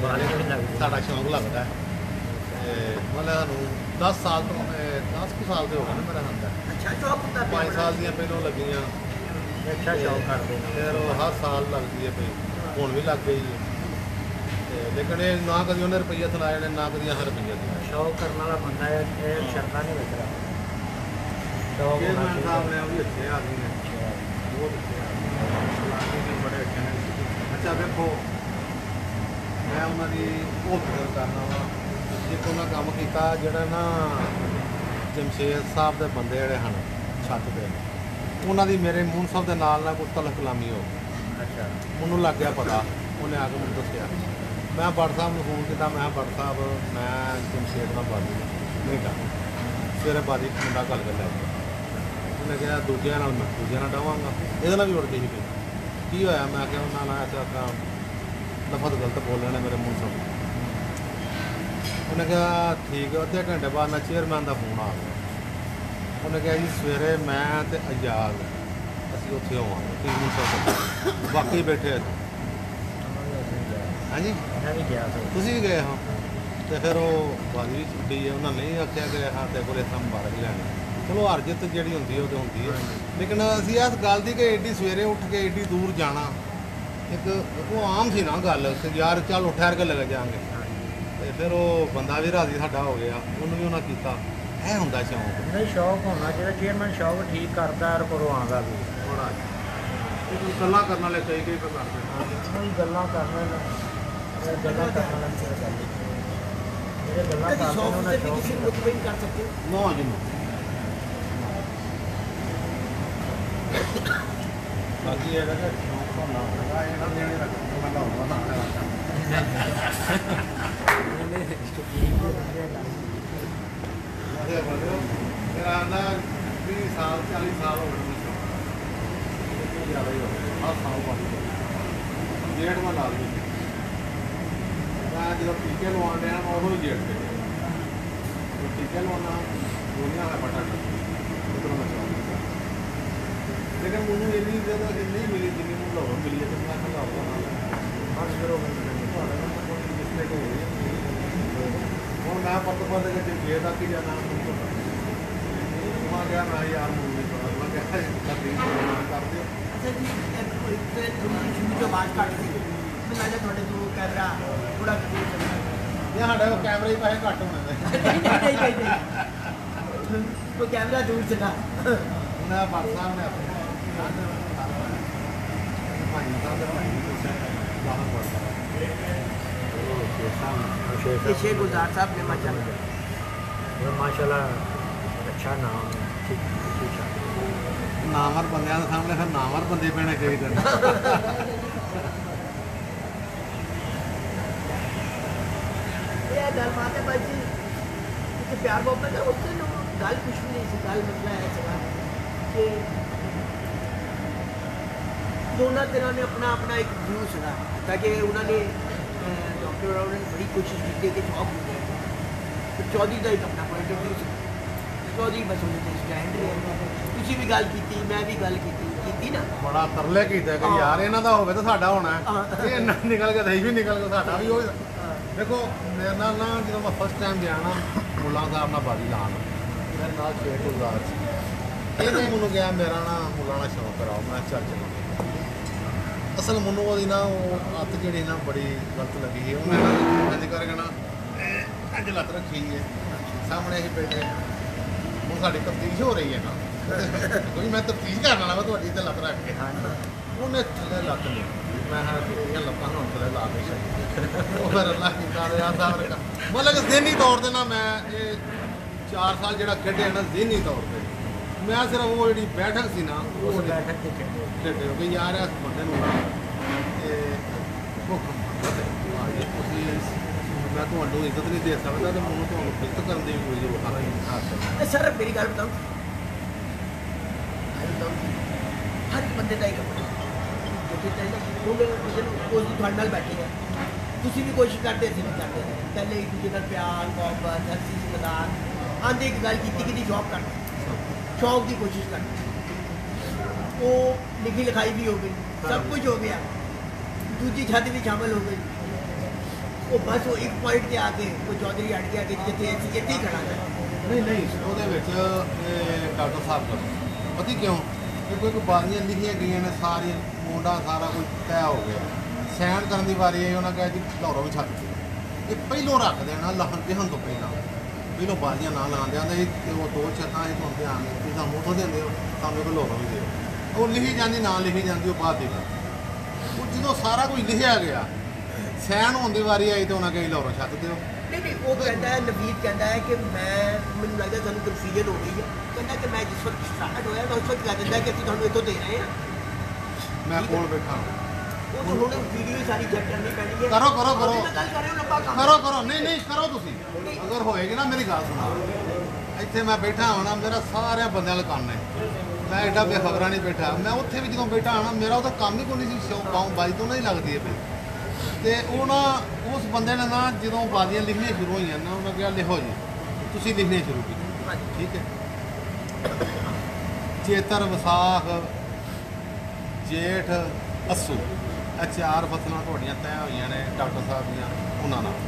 ਬਾਲੇ ਤੋਂ ਵੀ ਲੱਗਦੀ ਸਾਡਾ ਸ਼ੌਂਕ ਲੱਗਦਾ ਹੈ। ਤੇ ਮਤਲਬ ਸਾਨੂੰ 10 ਸਾਲ ਤੋਂ 10 ਕੁ ਸਾਲ ਦੇ ਹੋ ਗਏ ਨੇ ਮੇਰਾ ਹੁੰਦਾ। ਅੱਛਾ ਸ਼ੌਕ ਹੁੰਦਾ 5 ਸਾਲ ਦੀਆਂ ਪਹਿਲਾਂ ਲੱਗੀਆਂ, ਅੱਛਾ ਸ਼ੌਕ ਕਰਦੇ ਨੇ। ਫਿਰ ਉਹ ਹਰ ਸਾਲ ਲੱਗਦੀ ਹੈ ਪਈ, ਹੁਣ ਵੀ ਲੱਗ ਗਈ ਹੈ। ਤੇ ਲੇਕਿਨ ਇਹ ਨਾ ਕਦੀ ਉਹਨੇ ਰੁਪਈਆ ਸੁਣਾਏ ਨੇ, ਨਾ ਕਦੀ ਅਸਾਂ ਰੁਪਈਆ ਸੁਣਾਇਆ। ਸ਼ੌਕ ਕਰਨ ਵਾਲਾ ਬੰਦਾ ਹੈ, ਇਹ ਸ਼ਰਤਾਂ ਨਹੀਂ ਵਿਚਰਾ ਸ਼ੌਕ ਹੋਣਾ ਚੇਅਰਮੈਨ ਚਾਹੀਦਾ। ਸਾਹਿਬ ਨੇ ਉਹ ਵੀ ਅੱਛੇ ਆਦਮੀ ਨੇ, ਬਹੁਤ ਅੱਛੇ ਆਦਮੀ ਨੇ, ਸਲਾਹੀ ਵੀ ਬੜੇ ਅੱਛੇ ਨੇ। ਅੱਛਾ ਵੇਖੋ, ਮੈਂ ਉਹਨਾਂ ਦੀ ਉਹ ਫਿਕਰ ਕਰਨਾ ਵਾ, ਇੱਕ ਉਹਨਾਂ ਕੰਮ ਕੀਤਾ ਜਿਹੜਾ ਨਾ ਜਮਸ਼ੇਦ ਸਾਹਿਬ ਦੇ ਬੰਦੇ ਜਿਹੜੇ ਹਨ ਛੱਤ ਦੇ, ਉਹਨਾਂ ਦੀ ਮੇਰੇ ਮੂਨ ਸਾਹਿਬ ਦੇ ਨਾਲ ਕੋਈ ਤਲਕ ਕਲਾਮੀ ਹੋ ਗਈ। ਅੱਛਾ ਉਹਨੂੰ ਲੱਗ ਗਿਆ ਪਤਾ, ਉਹਨੇ ਆ ਕੇ ਮੈਨੂੰ ਦੱਸਿਆ। ਮੈਂ ਬਟ ਸਾਹਿਬ ਨੂੰ ਫੋਨ ਕੀਤਾ, ਮੈਂ ਬਟ ਸਾਹਿਬ ਮੈਂ ਜਮਸ਼ੇਦ ਨਾਲ ਬਾਜੀ ਨਹੀਂ ਕਰ, ਸਵੇਰੇ ਬਾਜੀ ਮੁੰਡਾ ਗੱਲ ਕਰ ਲੈ ਗਿਆ। ਉਹਨੇ ਕਿਹਾ ਦੂਜਿਆਂ ਨਾਲ ਮੈਂ ਦੂਜਿਆਂ ਨਾਲ ਡਾਵਾਂਗਾ, ਇਹਦੇ ਨਾਲ ਵੀ ਉੜ ਗਈ ਸੀ ਪਈ। ਕੀ ਹੋਇਆ? ਮੈਂ ਕਿਹਾ ਉਹਨਾਂ ਨਾਲ ਐਸਾ ਲਫ਼ਜ਼ ਗਲਤ ਬੋਲੇ ਨੇ ਮੇਰੇ ਮੂੰਹ ਤੋਂ। ਉਹਨੇ ਕਿਹਾ ਠੀਕ ਹੈ। ਅੱਧੇ ਘੰਟੇ ਬਾਅਦ ਮੈਂ ਚੇਅਰਮੈਨ ਦਾ ਫੋਨ ਆ ਗਿਆ। ਉਹਨੇ ਕਿਹਾ ਜੀ ਸਵੇਰੇ ਮੈਂ ਤੇ ਆਜ਼ਾਦ ਅਸੀਂ ਉੱਥੇ ਹੋਵਾਂਗੇ, ਤੁਸੀਂ ਮੂੰਹ ਤੋਂ ਬਾਕੀ ਬੈਠੇ ਹਾਂਜੀ ਮੈਂ ਵੀ ਗਿਆ ਸੀ। ਤੁਸੀਂ ਵੀ ਗਏ ਹੋ। ਤੇ ਫਿਰ ਉਹ ਬਾਜੀ ਵੀ ਛੁੱਟੀ ਹੈ, ਉਹਨਾਂ ਨਹੀਂ ਆਖਿਆ ਕਿ ਹਾਂ ਤੇ ਕੋਲੇ ਤਾਂ ਮੁਬਾਰਕ ਲੈਣੀ। ਚਲੋ ਹਰ ਜਿੱਤ ਜਿਹੜੀ ਹੁੰਦੀ ਹੈ ਉਹ ਤਾਂ ਹੁੰਦੀ ਹੈ, ਲੇਕਿਨ ਅਸੀਂ ਇਸ ਗੱਲ ਦੀ ਕਿ ਐਡੀ ਸਵੇਰੇ ਉੱਠ ਕੇ ਐਡੀ ਦੂਰ ਜਾਣਾ ਇੱਕ ਉਹ ਆਮ ਸੀ ਨਾ ਗੱਲ ਕਿ ਯਾਰ ਚੱਲ ਠਹਿਰ ਕੇ ਲੱਗ ਜਾਾਂਗੇ। ਤੇ ਫਿਰ ਉਹ ਬੰਦਾ ਵੀ ਰਾਜ਼ੀ ਸਾਡਾ ਹੋ ਗਿਆ, ਉਹਨੂੰ ਵੀ ਉਹਨਾਂ ਕੀਤਾ। ਇਹ ਹੁੰਦਾ ਸ਼ੌਂਕ ਨਹੀਂ ਸ਼ੌਕ ਹੋਣਾ ਚਾਹੀਦਾ। ਚੇਅਰਮੈਨ ਸ਼ੌਕ ਠੀਕ ਕਰਦਾ ਔਰ ਕੋਲੋਂ ਆਉਂਦਾ ਵੀ ਥੋੜਾ ਇਹ ਗੱਲਾਂ ਕਰਨ ਵਾਲੇ ਕਈ ਕਈ ਕਰਦੇ ਕੋਈ ਗੱਲਾਂ ਕਰਨ ਵਾਲਾ ਗੱਲਾਂ ਕਰਨ ਵਾਲਾ ਨਹੀਂ ਚੱਲਦੀ। ਜਿਹੜੇ ਗੱਲਾਂ ਕਦੀ ਕਰਦੇ ਸ਼ੌਕ ਉਹਨਾਂ ਤੇ ਵੀ ਸ਼ੌਕ ਕਿਸੇ ਨੂੰ ਮੁਤਮਈਨ ਕਰ ਸਕਦੇ ਹੋ। ਨਾ ਜੀ ਨਾ। ਬਾਕੀ ਇਹ ਹੈਗਾ ਕਿ ਸ਼ੌਂਕ ਤੋਂ ਨਾ ਹੈਗਾ, ਇਹਨਾਂ ਦੇਣੇ ਰੱਖਣਾ ਮੈਂ ਲਾਉਂਦਾ ਨਾ ਮੇਰਾ ਆਂਦਾ 20 ਸਾਲ 40 ਸਾਲ ਹੋ ਗਏ ਮੈਨੂੰ ਜ਼ਿਆਦਾ ਹੀ ਹੋ ਗਿਆ। ਆਹ ਸਾਲ ਬਾਅਦ ਜੇੜ ਮੈਂ ਲਾ ਲਈ। ਮੈਂ ਜਦੋਂ ਟੀਕੇ ਲਵਾਉਣ ਡਿਆ ਮੈਂ ਉਦੋਂ ਹੀ ਜੇੜ ਤੇ ਟੀਕੇ ਲਵਾਉਣਾ ਦੁਨੀਆ ਹੈ ਬਟਾ ਉਧਰੋਂ ਮੈਂ ਚਲਾਉਂਦਾ। ਲੇਕਿਨ ਮੈਨੂੰ ਇੰਨੀ ਜ਼ਿਆਦਾ ਨਹੀਂ ਮਿਲੀ ਜਿੰਨੀ ਮੈਨੂੰ ਲਾਹੌਰ ਮਿਲੀ ਹੈ। ਤੇ ਮੈਂ ਲਾਹੌਰ ਨਾਲ ਹਰ ਸ਼ੁਰੂ ਤੁਹਾਡੇ ਨਾਲ ਕੋਈ ਮਿਸਟੇਕ ਹੋ ਗਈ। ਹੁਣ ਮੈਂ ਪੱਤ ਦੇ ਵਿੱਚ ਜੇ ਤੱਕ ਹੀ ਜਾਣਾ ਮੈਂ ਕਿਹਾ ਮੈਂ ਯਾਰ ਮੂਵੀ ਮੈਂ ਕਿਹਾ ਕਰਦੇ ਅੱਛਾ ਜੀ ਇੱਕ ਤੇ ਤੁਸੀਂ ਸ਼ੁਰੂ ਤੋਂ ਆਵਾਜ਼ ਕੱਟ ਸੀ ਮੈਨੂੰ ਲੱਗਦਾ ਤੁਹਾਡੇ ਤੋਂ ਕੈਮਰਾ ਥੋੜਾ ਦੂਰ ਚੱਲਦਾ ਇਹ ਸਾਡਾ ਉਹ ਕੈਮਰੇ ਹੀ ਪੈਸੇ ਘੱਟ ਹੋਣੇ ਨੇ। ਨਹੀਂ ਉਹ ਕੈਮਰਾ ਦੂਰ ਚਲਾ ਉਹਨਾਂ ਬਟ ਸਾਹਿਬ ਨੇ ਆਪਣੇ ਭਾਈ ਸਾਹਿਬ ਦੇ ਭਾਈ ਬਾਹਰ ਪੜਦਾ ये शेख गुलजार साहब ने माशाल्लाह अच्छा नाम है। ठीक ठीक ਨਾਮਰ ਬੰਦਿਆਂ ਦੇ ਸਾਹਮਣੇ ਫਿਰ ਨਾਮਰ ਬੰਦੇ ਪੈਣੇ ਚਾਹੀਦੇ ਨੇ। ये गल बात है भाई जी कि प्यार मोहब्बत है उससे गल कुछ भी नहीं सी गल मसला है चला कि दोनों तरह ने अपना अपना एक व्यू सुना ताकि उन्होंने डॉक्टर राव ने बड़ी कोशिश की कि जॉब हो जाए तो चौधरी का एक अपना पॉइंट ऑफ व्यू सी चौधरी बस उन्होंने स्टैंड रहे ਤੁਸੀਂ ਵੀ ਗੱਲ ਕੀਤੀ ਮੈਂ ਵੀ ਗੱਲ ਕੀਤੀ ਨਾ ਬੜਾ ਤਰਲੇ ਕੀਤਾ ਕਿ ਯਾਰ ਇਹਨਾਂ ਦਾ ਹੋਵੇ ਤਾਂ ਸਾਡਾ ਹੋਣਾ ਹੈ। ਇਹ ਇੰਨਾ ਨਿਕਲ ਕੇ ਸਹੀ ਵੀ ਨਿਕਲ ਕੇ ਸਾਡਾ ਵੀ ਹੋਵੇ। ਦੇਖੋ ਮੇਰੇ ਨਾਲ ਨਾ ਜਦੋਂ ਮੈਂ ਫਸਟ ਟਾਈਮ ਗਿਆ ਨਾ ਮੁੱਲਾ ਸਾਹਿਬ ਨਾਲ ਬਾਜੀ ਲਾਉਣ ਮੇਰੇ ਨਾਲ ਸ਼ੇਖ ਗੁਲਜ਼ਾਰ ਸੀ। ਇਹਨੇ ਮੈਨੂੰ ਕਿਹਾ ਮੇਰਾ ਨਾ ਮੁੱਲਾ ਨਾਲ ਸ਼ੌਂਕ ਕਰਾਓ। ਮੈਂ ਚੱਲ ਚਲੋ। ਅਸਲ ਮੈਨੂੰ ਉਹਦੀ ਨਾ ਉਹ ਅੱਤ ਜਿਹੜੀ ਨਾ ਬੜੀ ਗਲਤ ਲੱਗੀ ਸੀ। ਉਹਨੇ ਇੰਜ ਕਰਕੇ ਨਾ ਇੰਜ ਲੱਤ ਰੱਖੀ ਹੈ ਸਾਹਮਣੇ ਹੀ ਬੈਠੇ। ਹੁਣ ਸਾਡੀ ਤਫਤੀਸ਼ ਹੋ ਰਹੀ ਹੈ ਨਾ ਕੋਈ ਮੈਂ ਤਫਤੀਸ਼ ਕਰਨ ਵਾਲਾ ਵਾ ਤੁਹਾਡੀ ਤੇ ਲੱਤ ਰੱਖ ਕੇ। ਉਹਨੇ ਥੱਲੇ ਲੱਤ ਨਹੀਂ ਮੈਂ ਇਹ ਲੱਤਾਂ ਨੂੰ ਥੱਲੇ ਲਾ ਕੇ ਛੱਡੀ। ਉਹ ਫਿਰ ਅੱਲਾਹ ਕੀਤਾ ਰਿਹਾ ਸਾਹਿਬ ਰਕਾ ਮਤਲਬ ਕਿ ਜ਼ਹਿਨੀ ਤੌਰ ਤੇ ਨਾ ਮੈਂ ਇਹ 4 ਸਾਲ ਜਿਹੜਾ ਖੇਡਿਆ ਨਾ ਜ਼ਹਿਨੀ ਤੌਰ ਤੇ ਮੈਂ ਸਿਰਫ ਉਹ ਜਿਹੜੀ ਬੈਠਕ ਸੀ ਨਾ ਉਸ ਬੈਠਕ ਤੇ ਖੇਡੇ ਹੋ ਕਿ ਯਾਰ ਇਸ ਬੰਦੇ ਨੂੰ ਤੇ ਭੁੱਖ ਤੁਸੀਂ ਮੈਂ ਤੁਹਾਨੂੰ ਇੱਜ਼ਤ ਨਹੀਂ ਦੇ ਸਕਦਾ ਤੇ ਮੈਨੂੰ ਤੁਹਾਨੂੰ ਇੱਜ਼ਤ ਕਰਨ ਦੀ ਵੀ ਕੋਈ ਜ਼ਰੂਰਤ ਨਹੀਂ। सर मेरी गल बताओ हर बंदे का एक अपना ਉਸ ਦੀ ਤੁਹਾਡੇ ਨਾਲ ਬੈਠੇ ਆ ਤੁਸੀਂ ਵੀ ਕੋਸ਼ਿਸ਼ ਕਰਦੇ ਅਸੀਂ ਵੀ ਕਰਦੇ ਪਹਿਲੇ ਇੱਕ ਦੂਜੇ ਨਾਲ ਪਿਆਰ ਮੁਹੱਬਤ ਹੱਸੀ ਮਜ਼ਾਕ ਆਂਦੇ ਇੱਕ ਗੱਲ ਕੀਤੀ ਕਿ ਦੀ ਜੌਬ ਕਰਨਾ ਸ਼ੌਕ ਦੀ ਕੋਸ਼ਿਸ਼ ਕਰਨਾ ਉਹ ਲਿਖੀ ਲਿਖਾਈ ਵੀ ਹੋ ਗਈ ਸਭ ਕੁਝ ਹੋ ਗਿਆ ਦੂਜੀ ਛਾਤੀ ਵੀ ਸ਼ਾਮਲ ਹੋ ਗਈ ਉਹ ਬਸ ਉਹ ਇੱਕ ਪੁਆਇੰਟ ਤੇ ਆ ਕੇ ਕੋਈ ਚੌਧਰੀ ਅੜ ਗਿਆ ਕਿ ਜਿੱਥੇ ਅਸੀਂ ਇੱਥੇ ਹੀ ਖੜਾ ਹੈ। ਨਹੀਂ ਉਹਦੇ ਵਿੱਚ ਡਾਕਟਰ ਸਾਹਿਬ ਕੋਲ ਪਤਾ ਕਿਉਂ ਕਿ ਕੋਈ ਬਾਜ਼ੀਆਂ ਲਿਖੀਆਂ ਗਈਆਂ ਨੇ ਸਾਰੀਆਂ ਮੁੰਡਾ ਸਾਰਾ ਕੁਝ ਤੈਅ ਹੋ ਗਿਆ ਸੈਨ ਕਰਨ ਦੀ ਵਾਰੀ ਆਈ ਉਹਨਾਂ ਕਿਹਾ ਜੀ ਲਾਹੌਰੋਂ ਵੀ ਛੱਡ ਦਿਓ ਇਹ ਪਹਿਲੋਂ ਰੱਖ ਦੇਣਾ ਲਾਹਣ ਦੇਣ ਤੋਂ ਪਹਿਲੋਂ ਬਾਜ਼ੀਆਂ ਨਾ ਲਾਉਂਦੇ ਆਂਦੇ ਸੀ ਤੇ ਉਹ ਦੋ ਛੱਤਾਂ ਹੀ ਤੁਹਾਨੂੰ ਧਿਆਨ ਦੇ ਤੁਸੀਂ ਸਾਨੂੰ ਉੱਥੋਂ ਦਿੰਦੇ ਹੋ ਸਾਨੂੰ ਕੋਈ ਲਾਹੌਰੋਂ ਵੀ ਦਿਓ ਉਹ ਲਿਖੀ ਜਾਂਦੀ ਨਾ ਲਿਖੀ ਜਾਂਦੀ ਉਹ ਬਾਅਦ ਦੀ ਗੱਲ ਉਹ ਜਦੋਂ ਸਾਰਾ ਕੁਝ ਲਿਖਿਆ ਗਿਆ ਸੈਨ ਹੋਣ ਦੀ ਵਾਰੀ ਆਈ ਤੇ ਉਹਨਾਂ ਕਹੀ ਲਾਹੌਰੋਂ ਛੱਡ ਦਿਓ नहीं वो कहता है नवीद कहता है कि मैं लगता है सू कन्फ्यूजन हो गई है कहता कि मैं जिस वक्त स्टार्ट होया मैं उस वक्त कह दिता कि तुहानू इतों दे रहे हैं मैं कोल बैठा वो तो हुण वीडियो ही सारी चेक करनी पैनी है करो गल कर रहे हो लंबा काम करो नहीं करो तुसी अगर होएगी ना मेरी गल सुनो ਇੱਥੇ मैं बैठा होना मेरा सारे बंदे वाल काम है मैं एडा बेखबरा नहीं बैठा मैं उत्थे भी जो बैठा होना मेरा वो काम ही कोई नहीं सी पाऊँ बाजी तो नहीं लगती है ਤੇ ਉਹ ਨਾ ਉਸ ਬੰਦੇ ਨੇ ਨਾ ਜਦੋਂ ਬਾਜ਼ੀਆਂ ਲਿਖਣੀਆਂ ਸ਼ੁਰੂ ਹੋਈਆਂ ਨਾ ਉਹਨਾਂ ਕਿਹਾ ਲਿਖੋ ਜੀ ਤੁਸੀਂ ਲਿਖਣੀਆਂ ਸ਼ੁਰੂ ਕੀਤੀਆਂ ਠੀਕ ਹੈ ਚੇਤਰ ਵਿਸਾਖ ਜੇਠ ਅੱਸੂ ਇਹ ਚਾਰ ਫਸਲਾਂ ਤੁਹਾਡੀਆਂ ਤੈਅ ਹੋਈਆਂ ਨੇ ਡਾਕਟਰ ਸਾਹਿਬ ਦੀਆਂ ਉਹਨਾਂ ਨਾਲ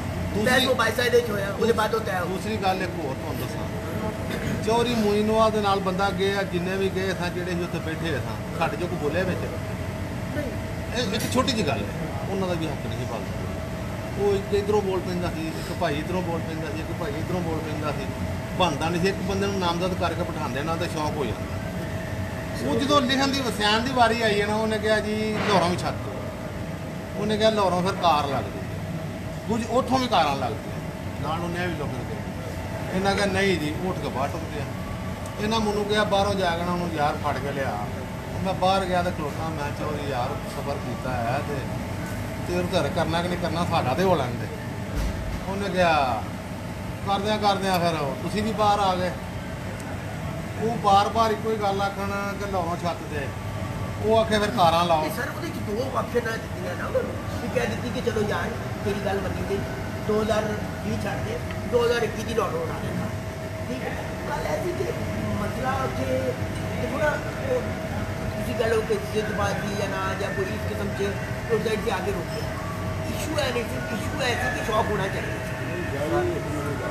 ਦੂਸਰੀ ਗੱਲ ਇੱਕ ਹੋਰ ਤੁਹਾਨੂੰ ਦੱਸਾਂ ਚੌਰੀ ਮੋਇਨਵਾ ਦੇ ਨਾਲ ਬੰਦਾ ਗਿਆ ਜਿੰਨੇ ਵੀ ਗਏ ਸਾਂ ਜਿਹੜੇ ਸੀ ਉੱਥੇ ਬੈਠੇ ਸਾਂ ਸਾਡੇ ਜੋ ਕੋਈ ਬੋਲਿਆ ਵਿੱਚ ਇਹ ਇੱਕ ਛੋਟੀ ਜਿਹੀ ਗੱਲ ਹੈ ਉਹਨਾਂ ਦਾ ਵੀ ਹੱਕ ਨਹੀਂ ਪਾਲਦਾ ਉਹ ਇੱਕ ਇੱਧਰੋਂ ਬੋਲ ਪੈਂਦਾ ਸੀ ਇੱਕ ਭਾਈ ਇੱਧਰੋਂ ਬੋਲ ਪੈਂਦਾ ਸੀ ਇੱਕ ਭਾਈ ਇੱਧਰੋਂ ਬੋਲ ਪੈਂਦਾ ਸੀ ਬਣਦਾ ਨਹੀਂ ਸੀ ਇੱਕ ਬੰਦੇ ਨੂੰ ਨਾਮਜ਼ਦ ਕਰਕੇ ਬਿਠਾਉਂਦੇ ਨਾ ਤਾਂ ਸ਼ੌਂਕ ਹੋ ਜਾਂਦਾ ਉਹ ਜਦੋਂ ਲਿਖਣ ਦੀ ਵਸਿਆਣ ਦੀ ਵਾਰੀ ਆਈ ਹੈ ਨਾ ਉਹਨੇ ਕਿਹਾ ਜੀ ਲਾਹੌਰੋਂ ਵੀ ਛੱਡ ਦਿਓ ਉਹਨੇ ਕਿਹਾ ਲਾਹੌਰੋਂ ਫਿਰ ਕਾਰ ਲੱਗਦੀ ਕੁਝ ਉੱਥੋਂ ਵੀ ਕਾਰਾਂ ਲੱਗਦੀਆਂ ਨਾਲ ਉਹਨੇ ਵੀ ਲੋਕਾਂ ਦੇ ਇਹਨਾਂ ਕਿਹਾ ਨਹੀਂ ਜੀ ਉੱਠ ਕੇ ਬਾਹਰ ਟੁੱਟ ਗਿਆ ਇਹਨਾਂ ਮੈਨੂੰ ਕਿਹਾ ਬਾਹਰੋਂ ਜਾ ਕੇ ਨਾ ਉਹਨੂੰ ਯਾਰ ਫੜ ਕੇ ਲਿਆ ਮੈਂ ਬਾਹਰ ਗਿਆ ਤਾਂ ਖਲੋਤਾ ਮੈਂ ਚੋਰੀ ਯਾਰ ਸਬਰ ਕੀਤਾ ਹੈ ਤੇ ਉਧਰ ਕਰਨਾ ਕਿ ਨਹੀਂ ਕਰਨਾ ਸਾਡਾ ਤੇ ਹੋ ਲੈਂਦੇ ਉਹਨੇ ਕਿਹਾ ਕਰਦਿਆਂ ਫਿਰ ਤੁਸੀਂ ਵੀ ਬਾਹਰ ਆ ਗਏ ਉਹ ਬਾਰ-ਬਾਰ ਇੱਕੋ ਹੀ ਗੱਲ ਆਖਣ ਕਿ ਲਾਹੌਰੋਂ ਛੱਤ ਤੇ ਉਹ ਆਖੇ ਫਿਰ ਕਾਰਾਂ ਲਾਓ ਸਰ ਉਹਦੇ ਚ ਦੋ ਆਪਸ਼ਨਾਂ ਦਿੱਤੀਆਂ ਨਾ ਵੀ ਕਹਿ ਦਿੱਤੀ ਕਿ ਚਲੋ ਯਾਰ ਤੇਰੀ ਗੱਲ ਮੰਨੀ ਗਈ 2020 ਛੱਡ ਦੇ 2021 ਦੀ ਲਾਹੌਰੋਂ ਉਡਾ ਦੇਣਾ ਠੀਕ ਹੈ ਗੱਲ ਐਸੀ ਕਿ ਮਸਲਾ ਉੱਥੇ ਦੇਖੋ ਨਾ ਤੁਸੀਂ कह लो कि जिदबाजी या ना या कोई इस किस्म के उस साइड से आगे रुक गया इशू है नहीं इशू ऐसे कि शौक होना चाहिए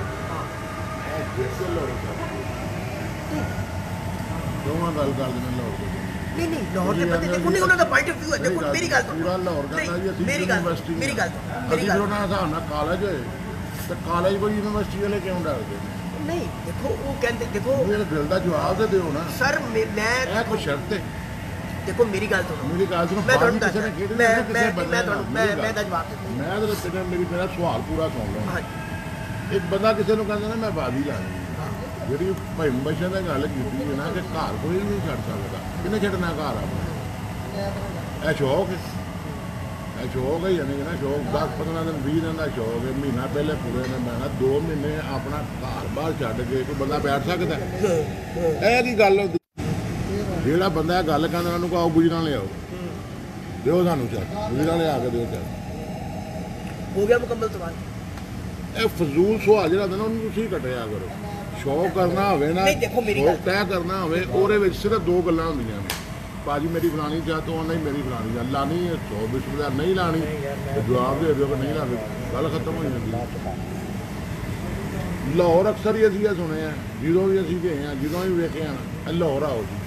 ਦੋਵਾਂ ਗੱਲ ਕਰ ਦੇਣਾ नहीं लाहौर के बंदे देखो नहीं उन्होंने पॉइंट ऑफ व्यू है देखो मेरी गल पूरा लाहौर कहता जी ਅਸੀਂ ਯੂਨੀਵਰਸਿਟੀ मेरी गल ਅਸੀਂ ਉਹਨਾਂ ਦਾ ਹਿਸਾਬ ਨਾਲ ਕਾਲਜ ਹੋਏ ਤੇ ਕਾਲਜ ਕੋਈ ਯੂਨੀਵਰਸਿਟੀ ਵਾਲੇ ਕਿਉਂ ਡਰਦੇ नहीं देखो वो कहते देखो ਮੇਰੇ ਦਿਲ ਦਾ ਜਵਾਬ ਤੇ ਦਿਓ ਨਾ सर मैं ਇਹ ਕੋਈ ਸ਼ਰਤ ਹੈ देखो मेरी गल सुनो मेरी गल सुनो मैं बाजी किसी ने खेडी नहीं किसी बंदे ने मैं दा जवाब देता मैं तो तेरा मेरा सवाल पूरा सुन लो हां एक बंदा किसी ਨੂੰ ਕਹਿੰਦਾ ਨਾ ਮੈਂ ਬਾਜ਼ੀ ਲਾਣੀ ਜਿਹੜੀ ਭਾਈ ਮਸ਼ਾ ਦਾ ਗੱਲ ਕੀਤੀ ਹੈ ਨਾ ਕਿ ਘਰ ਕੋਈ ਨਹੀਂ ਛੱਡ ਸਕਦਾ ਕਿਹਨੇ ਛੱਡਣਾ ਘਰ ਆਪਣਾ ਇਹ ਸ਼ੌਕ ਹੈ ਯਾਨੀ ਕਿ ਨਾ ਸ਼ੌਕ 10-15 ਦਿਨ 20 ਦਿਨ ਦਾ ਸ਼ੌਕ ਹੈ ਮਹੀਨਾ ਪਹਿਲੇ ਪੂਰੇ ਨੇ ਮੈਂ 2 ਮਹੀਨੇ ਆਪਣਾ ਘਰ ਬਾਹਰ ਛੱਡ ਕੇ ਕੋਈ ਬੰਦਾ ਬੈਠ ਸਕਦਾ ਇਹ ਕੀ ਗੱਲ ਜਿਹੜਾ ਬੰਦਾ ਗੱਲ ਕਰਦਾ ਉਹਨੂੰ ਕਹੋ ਗੁਜਰਾਂ ਲਿਆਓ ਦਿਓ ਸਾਨੂੰ ਚਾਹ ਗੁਜਰਾਂ ਲਿਆ ਕੇ ਦਿਓ ਚਾਹ हो गया मुकम्मल सवाल ਇਹ ਫਜ਼ੂਲ ਸਵਾਲ ਜਿਹੜਾ ਹੁੰਦਾ ਨਾ ਉਹਨੂੰ ਤੁਸੀਂ ਕੱਟਿਆ ਕਰੋ ਸ਼ੌਕ ਕਰਨਾ ਹੋਵੇ ਨਾ ਸ਼ੌਕ ਤੈਅ ਕਰਨਾ ਹੋਵੇ ਉਹਦੇ ਵਿੱਚ ਸਿਰਫ ਦੋ ਗੱਲਾਂ ਹੁੰਦੀਆਂ ਨੇ ਭਾਜੀ ਮੇਰੀ ਫਲਾਣੀ ਚਾਹ ਤੋਂ ਨਹੀਂ ਮੇਰੀ ਫਲਾਣੀ ਚਾਹ ਲਾਣੀ ਹੈ 24 ਰੁਪਏ ਨਹੀਂ ਲਾਣੀ ਤੇ ਜਵਾਬ ਦੇ ਦਿਓ ਕਿ ਨਹੀਂ ਲਾਣੀ ਗੱਲ ਖਤਮ ਹੋ ਜਾਂਦੀ ਲਾਹੌਰ ਅਕਸਰ ਹੀ ਅਸੀਂ ਇਹ ਸੁਣੇ ਆ ਜਦੋਂ ਵੀ ਅਸੀਂ ਗਏ ਆ ਜਦੋਂ ਵੀ ਵੇਖੇ ਆ ਇਹ ਲਾਹੌਰ ਆਓ ਜੀ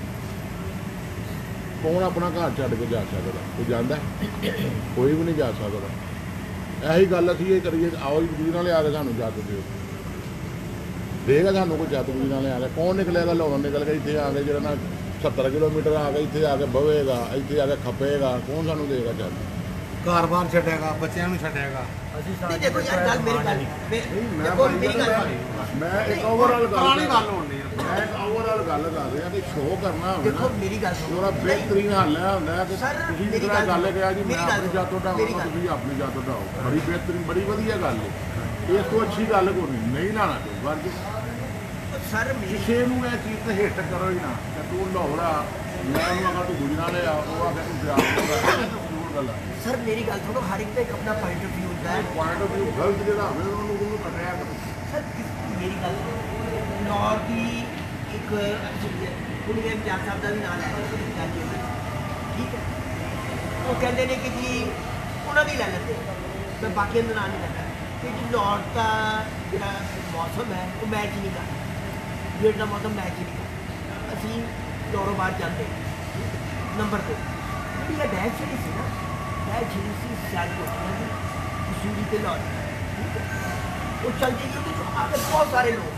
ਕੌਣ ਆਪਣਾ ਘਰ ਛੱਡ ਕੇ ਜਾ ਸਕਦਾ ਕੋਈ ਜਾਂਦਾ ਕੋਈ ਵੀ ਨਹੀਂ ਜਾ ਸਕਦਾ ਇਹੀ ਗੱਲ ਅਸੀਂ ਇਹ ਕਰੀਏ ਆਓ ਜੀ ਗੁਜਰਾਂ ਵਾਲੇ ਆ ਕੇ ਸਾਨੂੰ ਜਾ ਕੇ ਦਿਓ ਦੇਗਾ ਸਾਨੂੰ ਕੋਈ ਜੱਤ ਗੁਜਰਾਂ ਵਾਲੇ ਆ ਕੇ ਕੌਣ ਨਿਕਲੇਗਾ ਲਾਹੌਰ ਨਿਕਲ ਕੇ ਇੱਥੇ ਆ ਕੇ ਜਿਹੜਾ ਨਾ 70 ਕਿਲੋਮੀਟਰ ਆ ਕੇ ਇੱਥੇ ਆ ਕੇ ਬਵੇਗਾ ਇੱਥੇ ਆ ਕੇ ਖਪੇਗਾ ਕੌਣ ਸਾਨੂੰ ਦੇਗਾ ਚੱਲ ਘਰ-ਬਾਰ ਛੱਡੇਗਾ ਬੱਚਿਆਂ ਨੂੰ ਛੱਡੇਗਾ नहीं देखो यार गल मेरी गल देखो मेरी गल ਮੈਂ ਇੱਕ ਓਵਰਆਲ ਪੁਰਾਣੀ ਗੱਲ ਹੋਣੀ ਹੈ ਮੈਂ ਇੱਕ ਓਵਰਆਲ ਗੱਲ ਕਰ ਰਿਹਾ ਕਿ ਸ਼ੋਅ ਕਰਨਾ ਹੋਵੇ देखो ਨਾ मेरी गल सुनो ਉਹਦਾ ਬਿਹਤਰੀਨ ਹੱਲ ਹੈ ਹੁੰਦਾ ਕਿ ਸਰ, ਤੁਸੀਂ ਮੇਰੀ ਜਿਹੜਾ ਗੱਲ ਗੱਲ ਕਿਹਾ ਜੀ ਮੈਂ ਮੇਰੀ ਗੱਲ ਆਪਣੀ ਜਾਤੋਂ ਢਾਵਾਂ ਮੇਰੀ ਗੱਲ ਤੁਸੀਂ ਆਪਣੀ ਜਾਤੋਂ ਢਾਓ ਬੜੀ ਬਿਹਤਰੀਨ ਬੜੀ ਵਧੀਆ ਗੱਲ ਹੈ ਇਸ ਤੋਂ ਅੱਛੀ ਗੱਲ ਕੋਈ ਨਹੀਂ ਲਾਣਾ ਚਾਹੀਦਾ ਵਰਗ सर मेरी ਕਿਸੇ ਨੂੰ ਇਹ ਚੀਜ਼ ਤੇ ਹਿੱਟ ਕਰੋ ਹੀ ਨਾ ਕਿ ਤੂੰ ਲਾਹੌਰਾ ਮੈਂ ਉਹਨੂੰ ਅਗਰ ਤੂੰ ਗੁਜਰਾਂ ਲੈ ਆ ਉਹ ਆ ਕੇ ਤੂੰ ਪਿਆਰ ਗੱਲ ਹੈ सर मेरी गल सुनो हर एक का एक अपना पॉइंट ऑफ व्यू होता है ਪੁਆਇੰਟ ਆਫ व्यू ਗਲਤ ਜਿਹੜਾ ਹੋਵੇ ਉਹਨੂੰ ਕੱਟਿਆ ਕਰੋ सर मेरी गल लाहौर की एक कुड़ी इम्तियाज साहब का भी नाम है ठीक है वो कहते हैं कि जी उन्होंने ले लेते ਮੈਂ ਬਾਕੀਆਂ ਦੇ ਨਾਲ ਨਹੀਂ ਕਰਦਾ ਕਿਉਂਕਿ ਲਾਹੌਰ ਦਾ ਜਿਹੜਾ ਮੌਸਮ ਹੈ ਉਹ ਮੈਚ ਨਹੀਂ ਕਰਦਾ ਗੇਟ ਦਾ ਮੌਸਮ ਮੈਚ ਨਹੀਂ ਕਰਦਾ ਅਸੀਂ ਲਾਹੌਰੋਂ ਬਾਹਰ ਜਾਂਦੇ ਨੰਬਰ 2 ਜਿਹੜੀ ਇਹ ਬਹਿਸ ਜਿਹੜੀ ਸੀ ਨਾ ਇਹ ਜਿਹੜੀ ਸੀ ਸਿਆਲਕੋਟ ਦੀ ਕਸੂਰੀ ਤੇ ਲਾਹੌਰ ਠੀਕ ਹੈ ਉਹ ਚੱਲ ਜਾਏਗੀ ਉਹਦੇ 'ਚ ਆ ਕੇ ਬਹੁਤ ਸਾਰੇ ਲੋਕ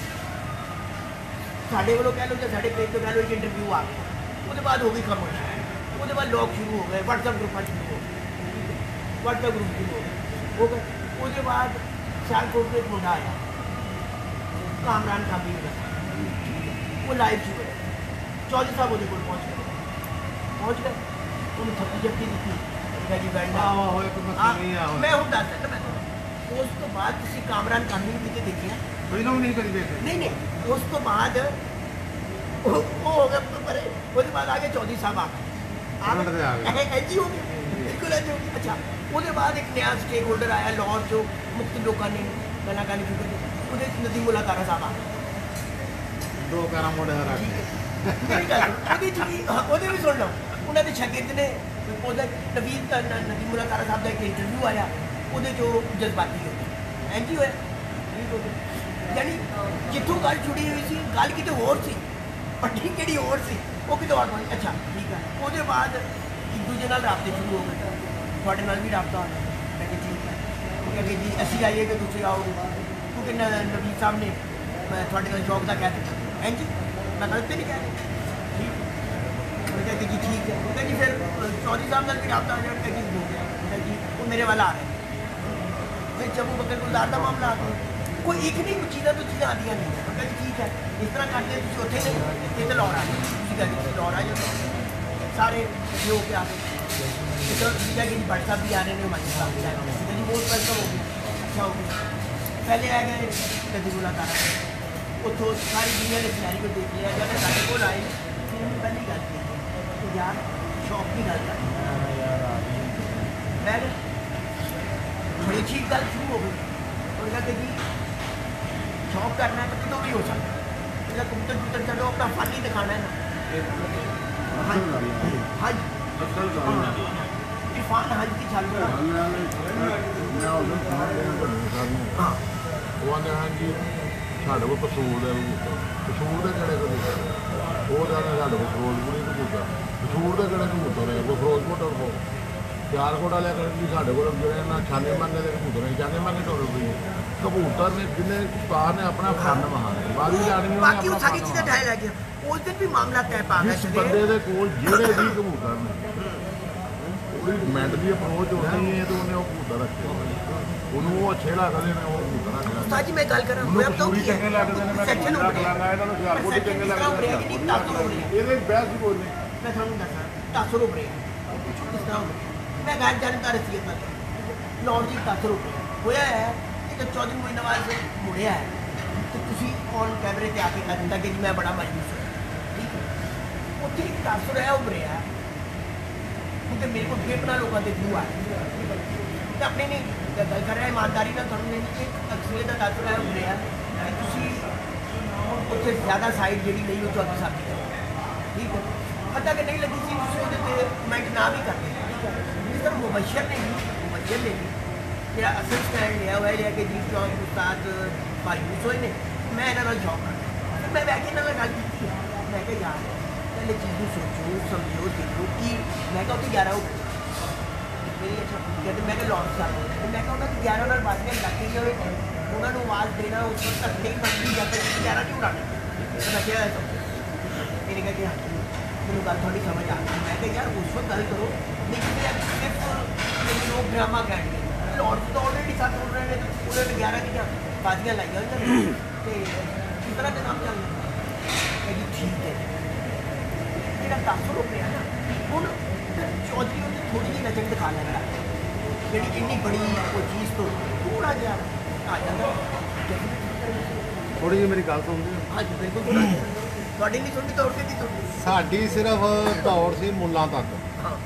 ਸਾਡੇ ਵੱਲੋਂ ਕਹਿ ਲਓ ਜਾਂ ਸਾਡੇ ਪੇਜ ਤੋਂ ਕਹਿ ਲਓ ਇੱਕ ਇੰਟਰਵਿਊ ਆ ਗਿਆ ਉਹਦੇ ਬਾਅਦ ਹੋ ਗਈ ਖਾਮੋਸ਼ ਉਹਦੇ ਬਾਅਦ ਲੋਕ ਸ਼ੁਰੂ ਹੋ ਗਏ WhatsApp ਗਰੁੱਪਾਂ ਸ਼ੁਰੂ ਹੋ ਗਏ WhatsApp ਗਰੁੱਪ ਸ਼ੁਰੂ ਹੋ ਗਏ ਉਹਦੇ ਬਾਅਦ ਸਿਆਲਕੋਟ ਦੇ ਇੱਕ ਮੁੰਡਾ ਆਇਆ ਕਾਮਰਾਨ ਕਾਬੀ ਦਾ ਉਹ ਲਾਈਵ ਸ਼ੁਰੂ ਹੋਇਆ ਚੌਧਰੀ ਸਾਹਿਬ ਉਹਦੇ ਕੋਲ ਪਹੁੰਚ ਗਏ ਉਹਨੂੰ ਥੱਪੀ ਜੱਫੀ ਦਿੱਤੀ ਕਿਹਾ ਜੀ ਬੈਠਾ ਹੋਏ ਕੋਈ ਮਸਲਾ ਨਹੀਂ ਆ ਮੈਂ ਹੁਣ ਦੱਸ ਸਕਦਾ ਮੈਂ ਉਸ ਤੋਂ ਬਾਅਦ ਤੁਸੀਂ ਕਾਮਰਾਨ ਕਾਬੀ ਨੂੰ ਕਿਤੇ ਦੇਖਿਆ ਪਹਿਲਾਂ ਵੀ ਨਹੀਂ ਕਦੀ ਦੇਖੇ ਨਹੀਂ ਉਸ ਤੋਂ ਬਾਅਦ ਉਹ ਹੋ ਗਿਆ ਪਰ ਉਹਦੇ ਬਾਅਦ ਆ ਕੇ ਚੌਧਰੀ ਸਾਹਿਬ ਆ ਗਏ ਐਜੀ ਹੋ ਗਏ ਬਿਲਕੁਲ ਐਜੀ ਹੋ ਗਈ ਅੱਛਾ ਉਹਦੇ ਬਾਅਦ ਇੱਕ ਨया ਸਟੇਕ ਹੋਲਡਰ ਆਇਆ ਲਾਹੌਰ ਚੋਂ ਮੁਕਤ ਲੋਕਾਂ ਨੇ ਪਹਿਲਾਂ ਗੱਲ ਕੀਤੀ ਉਹਦੇ ਚ ਨਦੀਮੁੱਲਾ ਤਾਰਾ ਸਾਹਿਬ ਆ ਗਏ 2 ਕਾਰਾਂ ਮੋੜੇ ਰੱਖ ਮੇਰੀ ਗੱਲ ਉਹਦੇ ਚ ਵੀ ਉਹਦੇ ਵੀ ਸੁਣ ਲਓ ਉਹਨਾਂ ਦੇ ਸ਼ਾਗਿਰਦ ਨੇ ਉਹਦਾ ਨਦੀਮੁੱਲਾ ਤਾਰਾ ਸਾਹਿਬ ਦਾ ਇੱਕ ਇੰਟਰਵਿਊ ਆਇਆ ਉਹਦੇ ਚੋਂ ਜਜ਼ਬਾਤੀ ਹੋ ਗਏ ਐਜੀ ਹੋਇਆ ਯਾਨੀ ਜਿੱਥੋਂ ਗੱਲ ਜੁੜੀ ਹੋਈ ਸੀ ਗੱਲ ਕਿਤੇ ਹੋਰ ਸੀ ਪੱਟੀ ਕਿਹੜੀ ਹੋਰ ਸੀ ਉਹ ਕਿਤੇ ਹੋਰ ਬਣੀ ਅੱਛਾ ਠੀਕ ਹੈ ਉਹਦੇ ਬਾਅਦ ਇੱਕ ਦੂਜੇ ਨਾਲ ਰਾਬਤੇ ਸ਼ੁਰੂ ਹੋ ਗਏ ਤੁਹਾਡੇ ਨਾਲ ਵੀ ਰਾਬਤਾ ਹੋਇਆ ਮੈਂ ਕਿਹਾ ਠੀਕ ਹੈ ਉਹ ਕਹਿੰਦੇ ਜੀ ਅਸੀਂ ਆਈਏ ਕਿ ਤੁਸੀਂ ਆਓਗੇ ਕਿਉਂਕਿ ਨਵੀਂ ਸਾਹਿਬ ਨੇ ਮੈਂ ਤੁਹਾਡੇ ਨਾਲ ਜੋਬ ਦਾ ਕਹਿ ਦਿੱਤਾ ਇੰਜ ਮੈਂ ਗਲਤ ਨਹੀਂ ਕਹਿ ਰਿਹਾ ਠੀਕ ਮੈਂ ਕਹਿੰਦੀ ਜੀ ਠੀਕ ਹੈ ਉਹ ਕਹਿੰਦੀ ਫਿਰ ਚੌਧਰੀ ਸਾਹਿਬ ਨਾਲ ਵੀ ਰਾਬਤਾ ਹੋ ਜਾਣਾ ਕਿ ਹੋ ਗਿਆ ਮੈਂ ਜੀ ਉਹ ਮੇਰੇ ਵਾਲਾ ਆ ਰਹੇ ਫਿਰ ਜੰਮੂ ਬਕਰ ਗੁਲਜ਼ਾਰ ਦਾ ਮਾਮਲਾ ਆ ਗਿਆ ਕੋਈ ਇੱਕ ਨਹੀਂ ਚੀਜ਼ਾਂ ਤੋਂ ਚੀਜ਼ਾਂ ਆਉਂਦੀਆਂ ਨਹੀਂ ਮੈਂ ਕਹਿੰਦੀ ਠੀਕ ਹੈ ਇਸ ਤਰ੍ਹਾਂ ਕਰਦੇ ਤੁਸੀਂ ਉੱਥੇ ਨਹੀਂ ਇਹ ਤਾਂ ਲਾਹੌਰ ਆ ਤੁਸੀਂ ਕਹਿੰਦੇ ਤੁਸੀਂ ਲਾਹੌਰ ਆ ਜਾਂਦੇ ਸਾਰੇ ਜੋ ਕੇ ਆ ਗਏ तो ठीक है कि भट्ट साहब भी आ रहे हैं हमारे साथ जी बहुत वेलकम हो गया अच्छा हो गया पहले आ गए नदीमुल्ला तारा उतो सारी दुनिया ने खिलाड़ी को देख लिया जब साढ़े को आए फिर हमने पहली गल की तो यार शौक की गल कर मैं बड़ी अच्छी गल शुरू हो गई और कहते जी शौक करना है तो कितों भी हो सकता है कबूतर कबूतर चलो अपना फन ही दिखाना है ना हाँ जी इरफान हज की चालू ਮੈਂ ਉਹਨੂੰ ਖਾਣ ਦੇਣ ਬਣੇ ਸਾਨੂੰ हाँ ਉਹ ਆਂਦੇ ਹਾਂ ਜੀ ਸਾਡੇ ਕੋਲ ਕਸੂਰ ਦੇ ਕਿਹੜੇ ਕਬੂਤਰ ਉਹ ਕਹਿੰਦੇ ਸਾਡੇ ਕੋਲ ਫਿਰੋਜ਼ਪੁਰੀ ਕਬੂਤਰ ਕਸੂਰ ਦੇ ਕਿਹੜੇ ਕਬੂਤਰ ਨੇ ਕੋਈ ਫਿਰੋਜ਼ਪੁਰ ਕੋਲ ਸਿਆਲਕੋਟ ਵਾਲੇ ਕਹਿੰਦੇ ਸਾਡੇ ਕੋਲ ਜਿਹੜੇ ਨਾ ਛਾਲੇ ਮੰਗੇ ਦੇ ਕਬੂਤਰ ਨੇ ਜਾਨੇ ਮੰਗੇ ਟੋਰ ਪਈ ਕਬੂਤਰ ਨੇ ਜਿੰਨੇ ਉਸਤਾਦ ਨੇ ਆਪਣਾ ਫਨ ਮਹਾਨ ਬਾਰੀ ਜਾਣੀ बाकी वो सारी चीज़ें ढाई लगी उस दिन भी मामला तय पा गया ਜਿਸ ਬੰਦੇ ਦੇ ਕੋਲ ਜਿਹੜੇ ਵੀ ਕਬੂਤਰ ਨੇ ਉਹਦੀ ਮੈਂਟ ਦੀ ਅਪਰੋਚ ਹੋਣੀ ਹੈ ਤੇ ਉਹਨੇ ਉਹ ਕਬੂਤਰ ਰੱਖੇ ਉਹਨੂੰ ਉਹ ਅੱਛੇ ਲੱਗਦੇ ਨੇ ਉਹ ਕਬੂਤਰ ਰੱਖਦਾ उस्ताद जी मैं गल कर ਉਹਨੂੰ ਕਸੂਰੀ ਚੰਗੇ ਲੱਗਦੇ ਨੇ ਮੈਂ सेक्शन हो गया ਲਾਂਗਾ ਇਹਨਾਂ ਨੂੰ ਸਿਆਲਕੋਟ ਦੇ ਚੰਗੇ ਲੱਗਦੇ ਨੇ कि नहीं तासुर हो रही है ਇਹਦੇ ਬਹਿਸ ਹੀ ਕੋਈ ਨਹੀਂ मैं थानू दसा तासुर हो रही है कुछ किस तरह हो रही है मैं गैर जानकार रसीयत ना लाहौर जी तासुर हो रही है होया है कि चौधरी मोइन नवाज मुड़िया है तो तुसी ऑन कैमरे ते आके कह दिंदा कि जी मैं बड़ा मायूस हूं ठीक है उत्थे एक तासुर है उभरिया है क्योंकि मेरे को बेपना लोगों के व्यू आए तो अपने नहीं गल कर रहा ईमानदारी ना थोड़ा नहीं एक अक्सरियत का तासुर है उभरिया कि तुसी उत्थे ज़्यादा साइड जी नहीं वो चौधरी साहब की ठीक है पता कि नहीं लगी सी तुसी उहदे ते कमेंट ना भी करते ठीक है जिस तरह मुबशर ने भी मेरा असल स्टैंड लिया हुआ है कि जी चौक उस्ताद मायूस होए ने मैं इन्हां नाल जॉब करना फिर मैं बैठ के इन्हां नाल गल की मैं कहा यार पहले चीज़ को सोचो समझो देखो कि मैं कहा उत्थे 11 हो गए मेरी अच्छा कहते मैं कहा लॉन्च कर तो मैं कहा उन्होंने 11 नाल बात कर लग गई होए उन्होंने आवाज़ देना उस वक्त तक नहीं बनती जब तक 11 नहीं उड़ाने तो मैं क्या है मैंने कहा कि हाँ मैंने गल थोड़ी समझ आ गई मैं कहा यार उस वक्त गल करो लेकिन सिर्फ लोग ड्रामा करेंगे लाहौर तो ऑलरेडी 7 उड़ रहे हैं तो उन्होंने 11 की बाजियाँ लाई हुई तो किस तरह के नाम चल रहे जी ठीक है ਜਿਹੜਾ ਤਾਸੁਰ ਹੋ ਰਿਹਾ ਨਾ ਹੁਣ ਚੌਧਰੀ ਉਹਨੇ ਥੋੜੀ ਜਿਹੀ ਨਜ਼ਰ ਦਿਖਾ ਲੈਂਦਾ ਜਿਹੜੀ ਇੰਨੀ ਬੜੀ ਕੋਈ ਚੀਜ਼ ਤੋਂ ਥੋੜਾ ਜਿਹਾ ਆ ਜਾਂਦਾ ਥੋੜੀ ਜਿਹੀ ਮੇਰੀ ਗੱਲ ਸੁਣਦੇ ਹੋ ਹਾਂਜੀ ਬਿਲਕੁਲ ਤੁਹਾਡੀ ਨਹੀਂ ਸੁਣਦੀ ਦੌੜ ਕੇ ਦੀ ਸੁਣਦੀ ਸਾਡੀ ਸਿਰਫ ਦੌੜ ਸੀ ਮੁੱਲਾਂ ਤੱਕ ਹਾਂ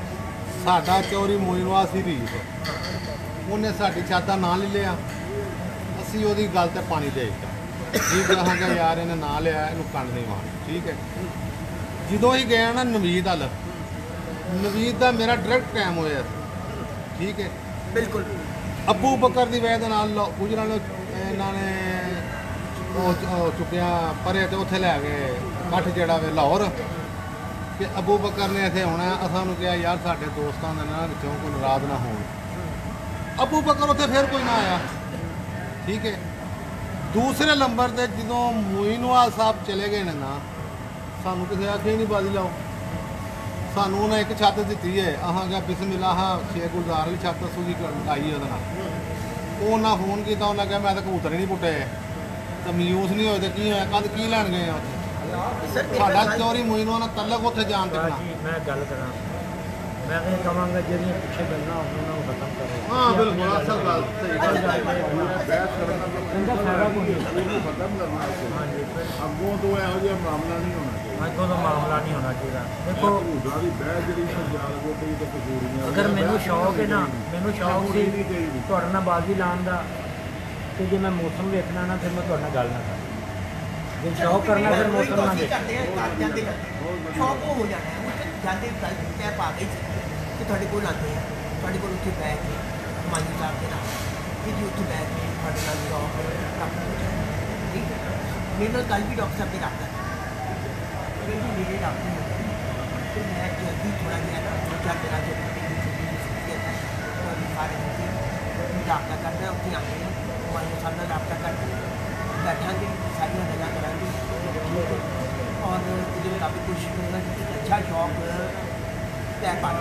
ਸਾਡਾ ਚੌਰੀ ਮੋਇਨਵਾ ਸੀ ਰੀਸ ਉਹਨੇ ਸਾਡੀ ਛੱਤ ਦਾ ਨਾਂ ਲੈ ਲਿਆ ਅਸੀਂ ਉਹਦੀ ਗੱਲ ਤੇ ਪਾਣੀ ਦੇ ਦਿੱਤਾ ਜੀ ਕਹਾਂਗਾ ਯਾਰ ਇਹਨੇ ਨਾਂ ਲਿਆ ਇਹਨੂੰ ਕੰਨ ਨਹੀਂ ਮਾਰ ਠੀਕ ਹੈ ਜਦੋਂ ਹੀ ਗਿਆ ਨਾ ਨਵੀਦ ਦਾ ਮੇਰਾ ਡਾਇਰੈਕਟ ਟਾਈਮ ਹੋਇਆ ਸੀ ਠੀਕ ਹੈ ਬਿਲਕੁਲ ਅਬੂ ਬਕਰ ਦੀ ਵਜ੍ਹਾ ਦੇ ਨਾਲ ਗੁਜਰਾਂ ਨੂੰ ਇਹਨਾਂ ਨੇ ਉਹ ਚੁੱਕਿਆ ਪਰੇ ਤੇ ਉੱਥੇ ਲੈ ਗਏ ਕੱਠ ਜਿਹੜਾ ਵੇ ਲਾਹੌਰ ਕਿ ਅਬੂ ਬਕਰ ਨੇ ਇੱਥੇ ਆਉਣਾ। ਅਸਾਂ ਨੂੰ ਕਿਹਾ ਯਾਰ ਸਾਡੇ ਦੋਸਤਾਂ ਦੇ ਨਾਲ ਵਿੱਚੋਂ ਕੋਈ ਨਾਰਾਜ਼ ਨਾ ਹੋਣ। ਅਬੂ ਬਕਰ ਉੱਥੇ ਫਿਰ ਕੋਈ ਨਾ ਆਇਆ। ਠੀਕ ਹੈ। ਦੂਸਰੇ ਨੰਬਰ ਤੇ ਜਦੋਂ ਮੋਇਨਵਾਲ ਸਾਹਿਬ ਚਲੇ ਗਏ ਨੇ ਨਾ, ਸਾਨੂੰ ਕਿਸੇ ਆਖੇ ਨਹੀਂ ਬਾਜ਼ੀ ਲਾਓ। ਸਾਨੂੰ ਉਹਨੇ ਇੱਕ ਛੱਤ ਦਿੱਤੀ ਹੈ, ਅਹਾਂ ਕਿਹਾ ਬਿਸਮਿਲ੍ਲਾਹ ਸ਼ੇਖ ਗੁਲਜ਼ਾਰ ਵਾਲੀ ਛੱਤ ਸੂਜੀ ਲਾਈ ਉਹਦੇ ਨਾਲ। ਉਹਨਾਂ ਫੋਨ ਕੀਤਾ, ਉਹਨਾਂ ਕਿਹਾ ਮੈਂ ਤਾਂ ਕਬੂਤਰ ਹੀ ਨਹੀਂ ਪੁੱਟੇ ਤੇ ਮਯੂਸ ਨਹੀਂ ਹੋਏ ਤੇ ਕੀ ਹੋਇਆ, ਕਦ ਕੀ ਲੈਣ ਗਏ ਆ ਉੱਥੇ। ਸਾਡਾ ਚੋਰੀ ਮੋਇਨਵਾਲ ਨਾਲ ਤਲਕ ਉੱਥੇ ਜਾਣ ਤੱਕ ਨਾ। ਮੈਂ ਗੱਲ ਕਰਾਂ, ਮੈਂ ਇਹ ਕਹਾਂਗਾ ਜਿਹੜੀਆਂ ਪਿੱਛੇ ਗੱਲਾਂ ਉਹਨਾਂ ਨੂੰ ਖਤਮ ਕਰੋ। ਹਾਂ ਬਿਲਕੁਲ ਅਸਲ ਗੱਲ ਸਹੀ ਗੱਲ ਬਹਿਸ ਕਰਨ ਦਾ ਇਹਦਾ ਫਾਇਦਾ ਕੋਈ ਨਹੀਂ। ਇਹਨੂੰ ਖਤਮ ਕਰਨਾ ਚਾਹੀਦਾ। ਹਾਂਜੀ, ਅੱਗੋਂ ਤੋਂ ਇਹੋ ਜਿਹਾ ਮਾਮਲਾ ਨਹੀਂ ਹੋਣਾ ਚਾਹੀਦਾ। ਅੱਗੋਂ ਦਾ ਮਾਮਲਾ ਨਹੀਂ ਹੋਣਾ ਚਾਹੀਦਾ। ਦੇਖੋ ਕਬੂਤਰਾਂ ਦੀ ਬਹਿਸ ਜਿਹੜੀ ਪੰਜਾਬ ਕੋਲ ਤੇ ਕਸੂਰੀਆਂ ਅਗਰ ਮੈਨੂੰ ਸ਼ੌਕ ਹੈ ਨਾ, ਮੈਨੂੰ ਸ਼ੌਕ ਸੀ ਤੁਹਾਡੇ ਨਾਲ ਬਾਜ਼ੀ ਲਾਉਣ ਦਾ, ਤੇ ਜੇ ਮੈਂ ਮੌਸਮ ਵੇਖਣਾ ਨਾ ਫਿਰ ਮੈਂ ਤੁਹਾਡੇ ਨਾਲ ਗੱਲ ਨਾ ਕਰਾਂ। ਜੇ ਸ਼ੌਕ ਕਰਨਾ ਫਿਰ ਮੌਸਮ ਨਾ ਦੇਖ। ਸ਼ੌਕ ਉਹ ਹੋ ਜਾਣਾ ਹੈ ਜਾਂਦੇ ਗੱਲ ਤੈ ਪਾ ਗਈ ਕਿ ਤੁਹਾਡੇ ਕੋਲ ਆਉਂਦੇ ਆ, ਤੁਹਾਡੇ ਕੋਲ ਉੱਥੇ ਬੈਠ ਕੇ ਮਾਨੀ ਸਾਹਿਬ ਦੇ ਨਾਲ ਕਿ ਜੀ ਉੱਥੇ ਬੈਠ ਕੇ ਤੁਹਾਡੇ ਨਾਲ ਸ਼ੌਕ ਰੱਖਣਾ ਹੋ ਜਾਏ। ਠੀਕ ਹੈ। ਮੇਰੇ ਨਾਲ ਕੱਲ੍ਹ ਵੀ ਡਾਕਟਰ ਸਾਹਿਬ ਦੇ ਰੱਖਦਾ ਕਿ ਮੇਰੇ ਡਾਕਟਰ ਤੇ ਮੈਂ ਜਲਦੀ ਥੋੜਾ ਜਿਹਾ ਨਾ ਦੋ ਚਾਰ ਦਿਨਾਂ ਚ ਸਾਰੇ ਰਾਬਤਾ ਕਰਦਾ ਉੱਥੇ ਆਉਂਦੇ ਆ, ਮਾਨੀ ਸਾਹਿਬ ਨਾਲ ਰਾਬਤਾ ਕਰਦੇ बैठांगे, सारिया गल्लां करांगे और उसके मुताबिक कोशिश करूँगा कि एक अच्छा शौक तय पा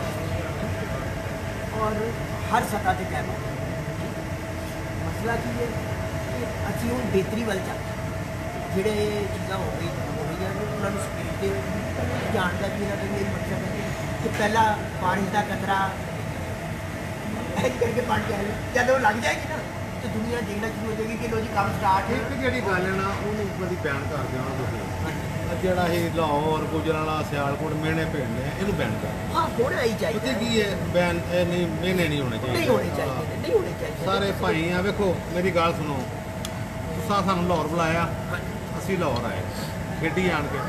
और हर सतह से तय पा। मसला की है कि असी हूँ बेहतरी वाल चलते जोड़े चीज़ा हो गई उन्होंने स्पीड से जान का भी इन्होंने मेरी मकसद है कि पहला बारिश का कतरा ऐसे करके पानी आए जब वो लग जाएगी ना तो दुनिया देखना शुरू हो जाएगी कि लो जी काम स्टार्ट है। ਇੱਕ ਜਿਹੜੀ ਗੱਲ ਹੈ ਨਾ ਉਹਨੂੰ ਕਦੀ ਬਿਆਨ ਕਰ ਦੇਣਾ ਤੁਸੀਂ। ਜਿਹੜਾ ਇਹ ਲਾਹੌਰ ਗੁਜਰਾਂਵਾਲਾ ਸਿਆਲਕੋਟ ਮੇਨੇ ਪਿੰਡ ਨੇ ਇਹਨੂੰ ਬਿਆਨ ਕਰ। हाँ होना ही चाहिए। ਪਤਾ ਕੀ ਹੈ ਬਿਆਨ ਇਹ ਨਹੀਂ ਮੇਨੇ ਨਹੀਂ ਹੋਣੇ ਚਾਹੀਦੇ। नहीं होने चाहिए, नहीं होने चाहिए। ਸਾਰੇ ਭਾਈ ਆ ਵੇਖੋ ਮੇਰੀ ਗੱਲ ਸੁਣੋ, ਤੁਸੀਂ ਸਾਨੂੰ ਲਾਹੌਰ ਬੁਲਾਇਆ, ਅਸੀਂ ਲਾਹੌਰ ਆਏ ਖੇਡੀ ਆਣ ਕੇ।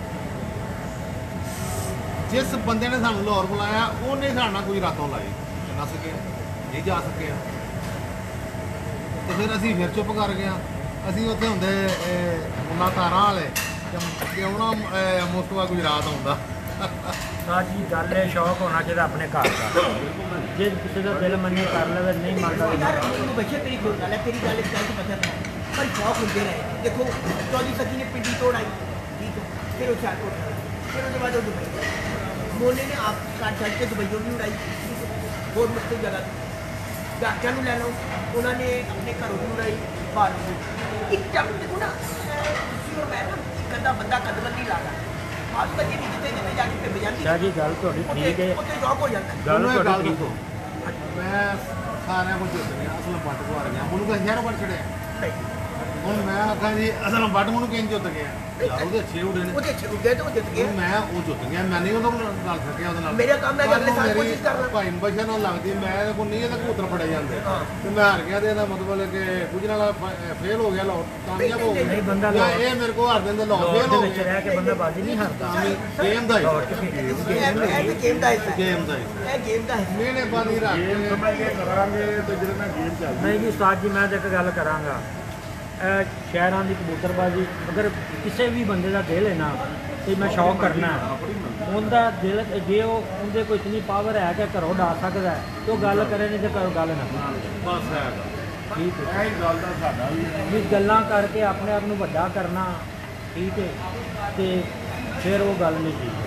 ਜਿਸ ਬੰਦੇ ਨੇ ਸਾਨੂੰ ਲਾਹੌਰ ਬੁਲਾਇਆ ਉਹਨੇ ਸਾਡੇ ਨਾਲ ਕੋਈ ਰਾਤੋਂ ਲਾਈ ਨਾ ਸਕਿਆ, ਨਹੀਂ ਜਾ ਸਕਿਆ ਤੇ ਫਿਰ ਅਸੀਂ ਫਿਰ ਚੁੱਪ ਕਰ ਗਏ। ਅਸੀਂ ਉੱਥੇ ਹੁੰਦੇ ਮੁੱਲਾ ਤਾਰਾਂ ਵਾਲੇ ਤੇ ਉਹਨਾਂ ਮੁਸਤਫਾ ਗੁਜਰਾਤ ਆਉਂਦਾ। ਸਾਡੀ ਗੱਲ ਹੈ ਸ਼ੌਕ ਹੋਣਾ ਚਾਹੀਦਾ ਆਪਣੇ ਘਰ ਦਾ। ਜੇ ਕਿਸੇ ਦਾ ਦਿਲ ਮੰਨੇ ਕਰ ਲਵੇ, ਨਹੀਂ ਮੰਨਦਾ बच्चे तेरी कोई गल है, तेरी गल एक गल पता है पर शौक होते रहे। देखो 24 सदी ने पिंडी तोड़ आई, ठीक है, फिर वो सियालकोट आई, फिर उसके बाद वो दुबई मोने ने आप चल के दुबईयों भी उड़ाई, बहुत मुश्किल जगह डॉक्टर लै लो उन्होंने अपने घरों भी उड़ाई बाहर। एक जब देखो ना और मैं ना एक अद्धा बंदा कदम नहीं ला रहा आज बच्चे भी जितने जितने जाके फिर बजाती ਸ਼ਾਹ ਜੀ ਗੱਲ ਤੁਹਾਡੀ ਠੀਕ ਹੈ, उत्थे शौक हो जाता है। ਗੱਲ ਉਹਨੂੰ ਇਹ ਤੁਹਾਡੀ ਗੱਲ ਠੀਕ ਦੱਸੋ, ਹੈ। ਮੈਂ ਸਾਰਿਆਂ ਕੋਲ ਜਿੱਤ ਗਿਆ, ਅਸਲ ਪੱਟ ਕੋ ਆ ਗਿਆ, ਉਹਨੂੰ ਕਹ ਸ਼ਹਿਰੋਂ ਪੱਟ ਛੜਿਆ। ਹੁਣ ਮੈਂ ਆਖਾਂ ਜੀ ਅਸਲ ਪੱਟ ਮੈਨੂੰ ਕਿੰਜ ਜਿੱਤ ਗਿਆ, ਯਾਰ ਉਹਦੇ 6 ਉਡੇ ਨੇ, ਉਹਦੇ ਛੇ ਉੱਡੇ ਤੇ ਉਹ ਜਿੱਤ ਗਿਆ। ਮੈਂ ਉਹ ਜਿੱਤ ਗਿਆ, ਮੈਂ ਨਹੀਂ ਉਹਦੇ ਨਾਲ ਸਕਿਆ ਉਹਦੇ ਨਾਲ। ਮੇਰਾ ਕੰਮ ਹੈ ਕਿ ਅਗਲੇ ਸਾਲ ਮੇਰੀ ਕੋਸ਼ਿਸ਼ ਕਰਨਾ। ਭਾਈ ਬਸ਼ਾ ਨਾਲ ਲੱਗਦੀ, ਮੈਂ ਇਹਦੇ ਕੋਲ ਨਹੀਂ ਇਹਦੇ ਕਬੂਤਰ ਫੜੇ ਜਾਂਦੇ ਹਾਂ। ਤੇ ਮੈਂ ਹਾਰ ਗਿਆ ਤੇ ਇਹਦਾ ਮਤਲਬ ਹੈ ਕਿ ਗੁਜਰਾਂ ਵਾਲਾ ਫੇਲ ਹੋ ਗਿਆ, ਲਾਹੌਰ ਕਾਮਯਾਬ ਹੋ ਨਹੀਂ ਗਿਆ। ਬੰਦਾ ਜਾਂ ਇਹ ਮੇਰੇ ਕੋਲ ਹਾਰ ਦਿੰਦਾ, ਲਾਹੌਰ ਲਾਹੌਰ ਫੇਲ ਦੇ ਹੋ ਵਿੱਚ ਗਿਆ। ਰਹਿ ਕੇ ਬੰਦਾ ਬਾਜੀ ਨਹੀਂ ਹਾਰਦਾ। ਗੇਮ ਦਾ ਲਾਹੌਰ ਹੀ ਚ ਵੀ ਇਹ ਗੇਮ ਦਾ ਹਿੱਸਾ ਹੈ। ਗੇਮ ਦਾ ਹੀ ਇਹ ਗੇਮ ਦਾ ਹਿੱਸਾ ਹੈ। ਮੇਨੇ ਬਾਨੀ ਰੱਖ ਗੇਮ ਕੇ ਸਮਝ ਕੇ ਕਰਾਂਗੇ ਤੇ ਜਿਹੜੇ ਨਾਲ ਗੇਮ ਚੱਲਦੀ ਨਹੀਂ ਜੀ ਉਸਤਾਦ ਜੀ, ਮੈਂ ਤਾਂ ਇੱਕ ਗੱਲ ਕਰਾਂਗਾ, ਇਹ ਸ਼ਹਿਰਾਂ ਦੀ ਕਬੂਤਰਬਾਜ਼ੀ ਅਗਰ ਕਿਸੇ ਵੀ ਬੰਦੇ ਦਾ ਦਿਲ ਹੈ ਨਾ ਤੇ ਮੈਂ ਸ਼ੌਕ ਕਰਨਾ ਹੈ, ਉਹਦਾ ਦਿਲ ਜੇ ਉਹ ਉਹਦੇ ਕੋਈ ਇਤਨੀ ਪਾਵਰ ਹੈ ਕਿ ਘਰੋਂ ਡਾ ਸਕਦਾ ਹੈ ਤੇ ਉਹ ਗੱਲ ਕਰੇ, ਨਹੀਂ ਤੇ ਘਰੋਂ ਗੱਲ ਨਾ ਕਰੇ। ਬਸ ਹੈ ਠੀਕ ਹੈ। ਇਹ ਗੱਲ ਦਾ ਸਾਡਾ ਵੀ ਵੀ ਗੱਲਾਂ ਕਰਕੇ ਆਪਣੇ ਆਪ ਨੂੰ ਵੱਡਾ ਕਰਨਾ, ਠੀਕ ਹੈ, ਤੇ ਫਿਰ ਉਹ ਗੱਲ ਨਹੀਂ ਠੀਕ।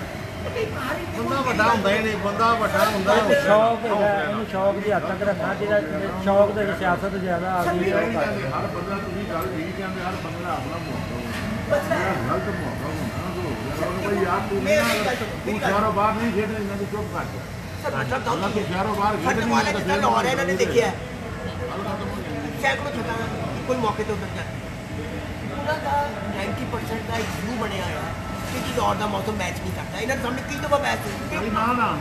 ਬੰਦਾ ਵੱਡਾ ਹੁੰਦਾ ਹੀ ਨਹੀਂ, ਬੰਦਾ ਵੱਡਾ ਹੁੰਦਾ ਇੱਕ ਸ਼ੌਕ ਹੈਗਾ, ਇਹਨੂੰ ਸ਼ੌਕ ਦੀ ਹੱਦ ਤੱਕ ਰੱਖਣਾ ਚਾਹੀਦਾ। ਸ਼ੌਕ ਦੇ ਵਿੱਚ ਸਿਆਸਤ ਜ਼ਿਆਦਾ ਆ ਗਈ ਹੈ। ਹਰ ਬੰਦਾ ਤੁਸੀਂ ਗੱਲ ਠੀਕ ਕਹਿੰਦੇ, ਹਰ ਬੰਦੇ ਦਾ ਆਪਣਾ ਮੌਕਾ ਹੁੰਦਾ। ਜਿਹੜਾ ਗਲਤ ਮੌਕਾ ਹੁੰਦਾ ਨਾ ਉਹਨੂੰ ਕੋਈ ਯਾਰ ਤੂੰ ਨਹੀਂ ਨਾ, ਤੂੰ ਸ਼ਹਿਰੋਂ ਬਾਹਰ ਨਹੀਂ ਖੇਡਣੀ, ਇਹਨਾਂ ਦੀ ਚੁੱਪ ਕਰ ਜਾ। ਅੱਲਾ ਤੂੰ ਸ਼ਹਿਰੋਂ ਬਾਹਰ ਖੇਡਣੀ ਵਾਲੇ ਤਾਂ ਜਿੱਦਾਂ ਫਿਰ ਲਾਹੌਰ ਇਹਨਾਂ ਨੇ ਦੇਖਿਆ ਗੱਲ ਖਤਮ ਹੋ ਜਾਂਦੀ। ਸੈਂਕੜੋਂ ਛੱਤਾਂ ਕੋਈ ਮੌਕੇ ਤੇ ਉਤਰ ਜਾਂਦੇ ਉਹਨਾਂ ਦਾ 90% ਦਾ ਇੱਕ ਵਿਊ ਬਣਿਆ ਹੋਇਆ ਕਿ ਜੀ ਲਾਹੌਰ ਦਾ ਮੌਸਮ ਮੈਚ ਨਹੀਂ ਕਰਦਾ। ਇਹਨਾਂ ਦੇ ਸਾਹਮਣੇ ਕਈ ਦਫਾ ਮੈਚ ਕੋਈ ਨਾ ਲਾਉਣ,